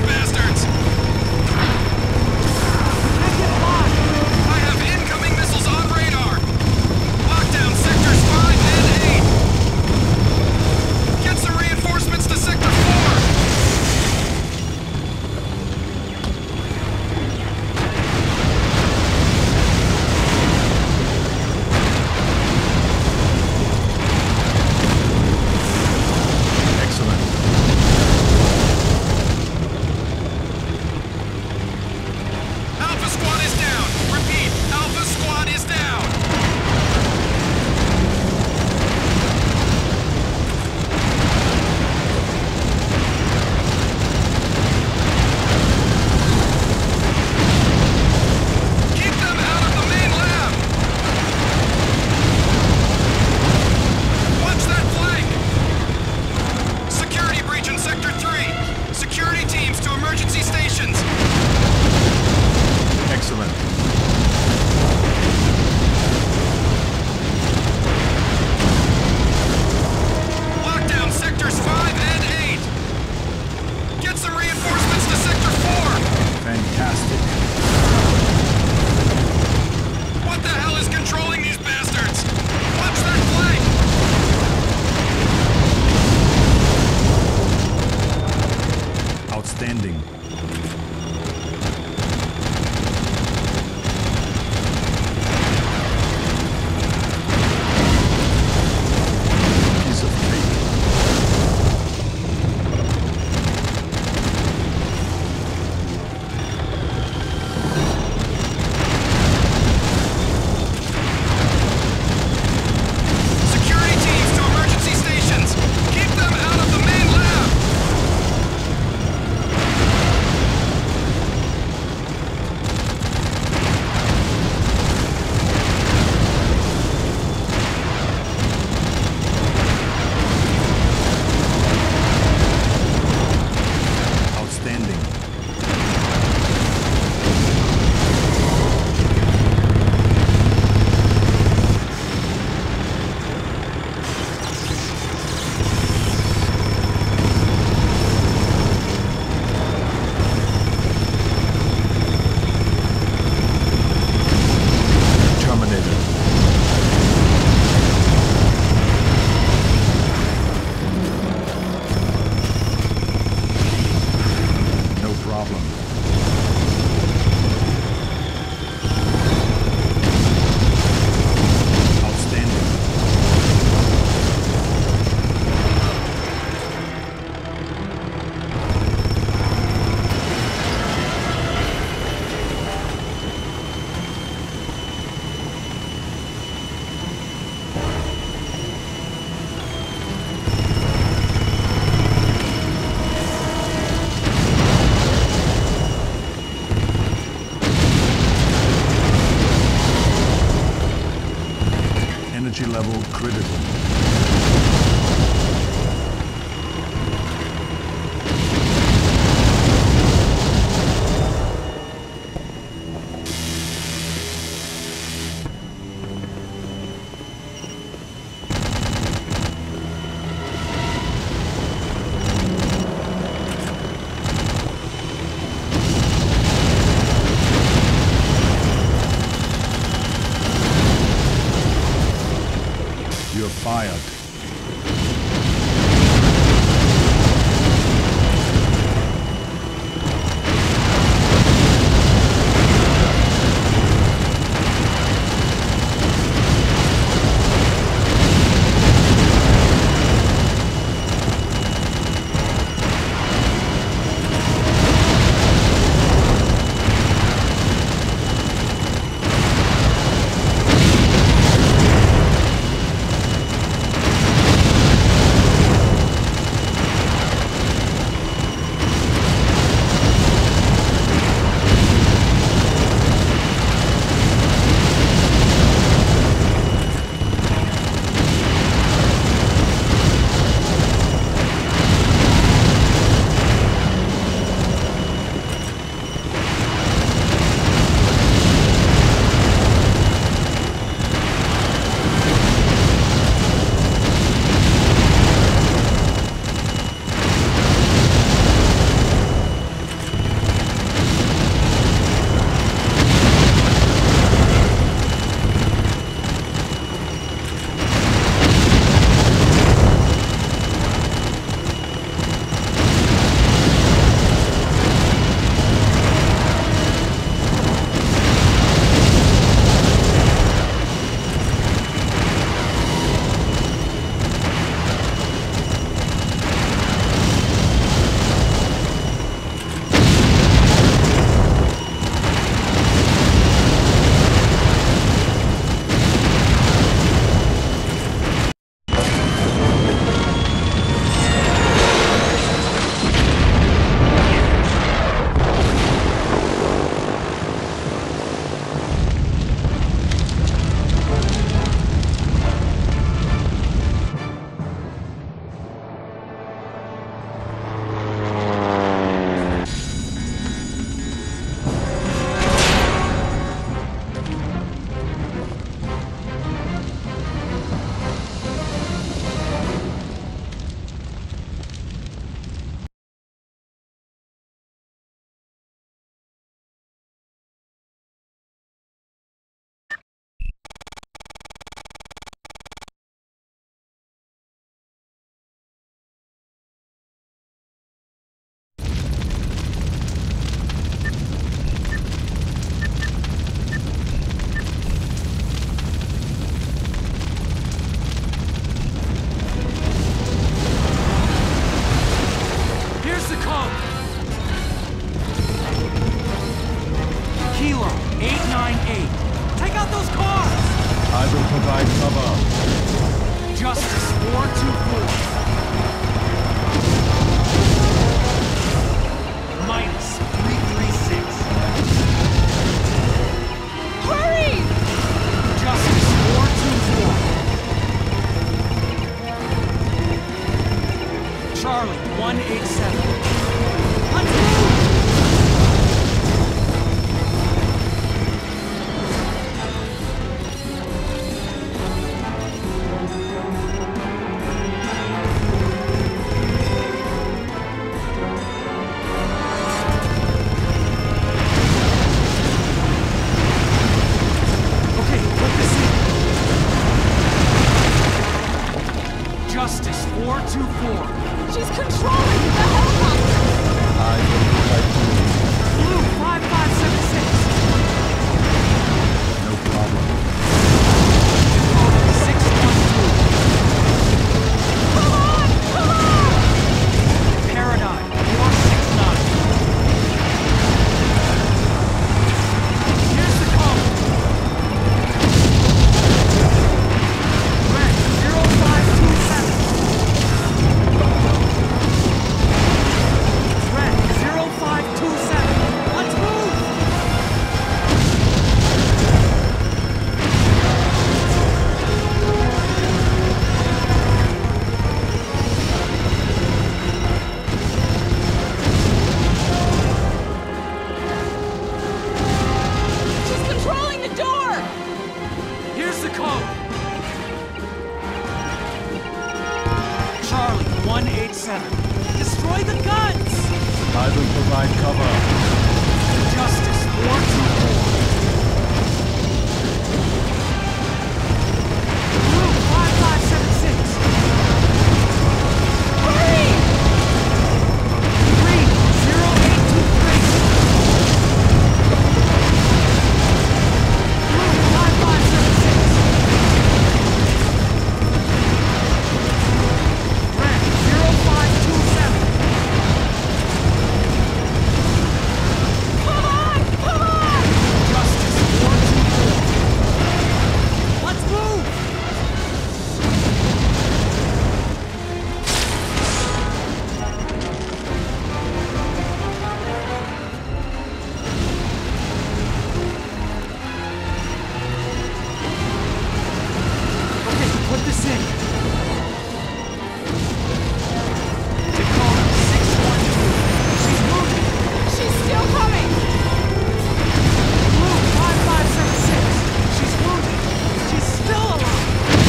one eight seven. Let's move! Okay, put this in. Justice four two four. She's controlling the helicopter! I will try to. Blue five five seven six. No problem. six one two. Come on! Come on! Paradigm four six nine. Here's the code. Red zero five two seven. Red zero five two seven. Let's move! She's controlling the door! Here's the code. Charlie one eight seven. Destroy the guns! I will provide cover. Justice four two four. Blue five five seven six. Hurry! Green zero eight two three. Blue five five seven six. Red zero five two seven. Come on! Come on! Justice four two four. Let's move! Okay, put this in. Dakota six one two. She's moving. She's still coming! Blue five five seven six. She's wounded. She's still alive.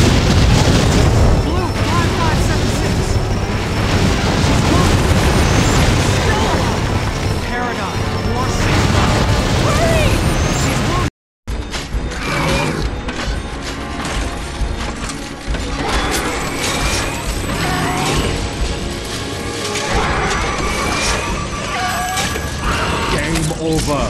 Blue five five seven six. She's wounded. Still alive. Paradigm four six nine. Hurry! She's wounded. Game over.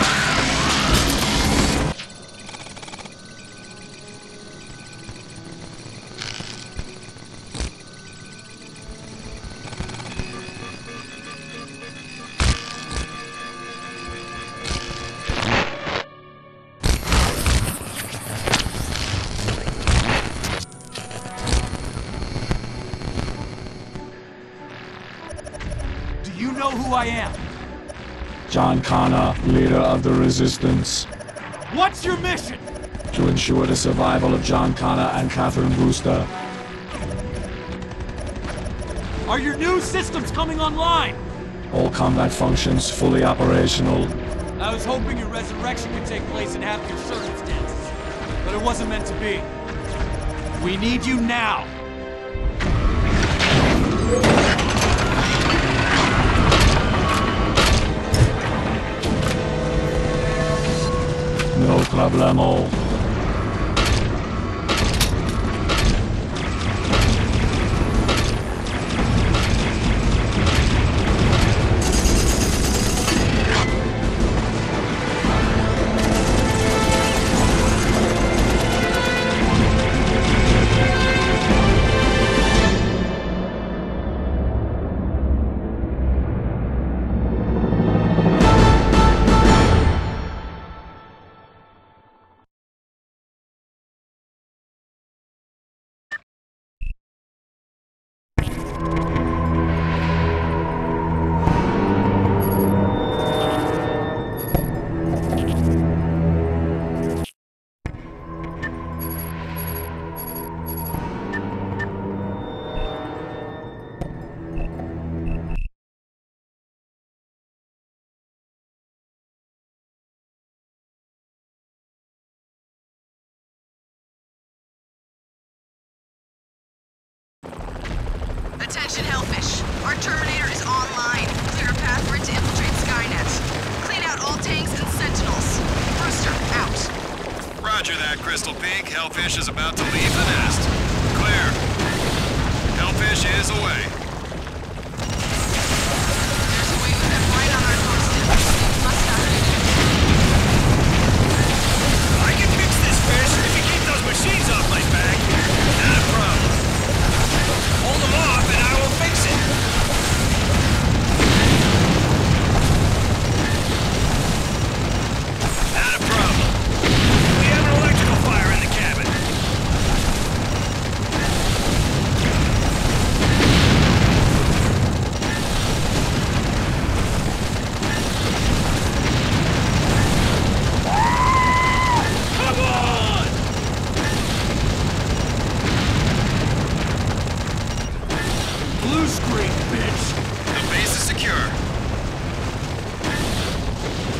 Do you know who I am? John Connor, leader of the Resistance. What's your mission? To ensure the survival of John Connor and Catherine Brewster. Are your new systems coming online? All combat functions fully operational. I was hoping your resurrection could take place in happier circumstances, but it wasn't meant to be. We need you now! No problemo. Attention, Hellfish. Our Terminator is online. Clear a path for it to infiltrate Skynet. Clean out all tanks and sentinels. Brewster, out. Roger that, Crystal Pink. Hellfish is about to leave the nest. Clear. Hellfish is away. There's a way with them right on our doorstep. We must activate it. I can fix this fish if you keep those machines off my back. Not a problem. Hold them off and I will fix it. Not a problem. We have an electrical fire in the cabin. Come on! Blue screen, bitch! The base is secure.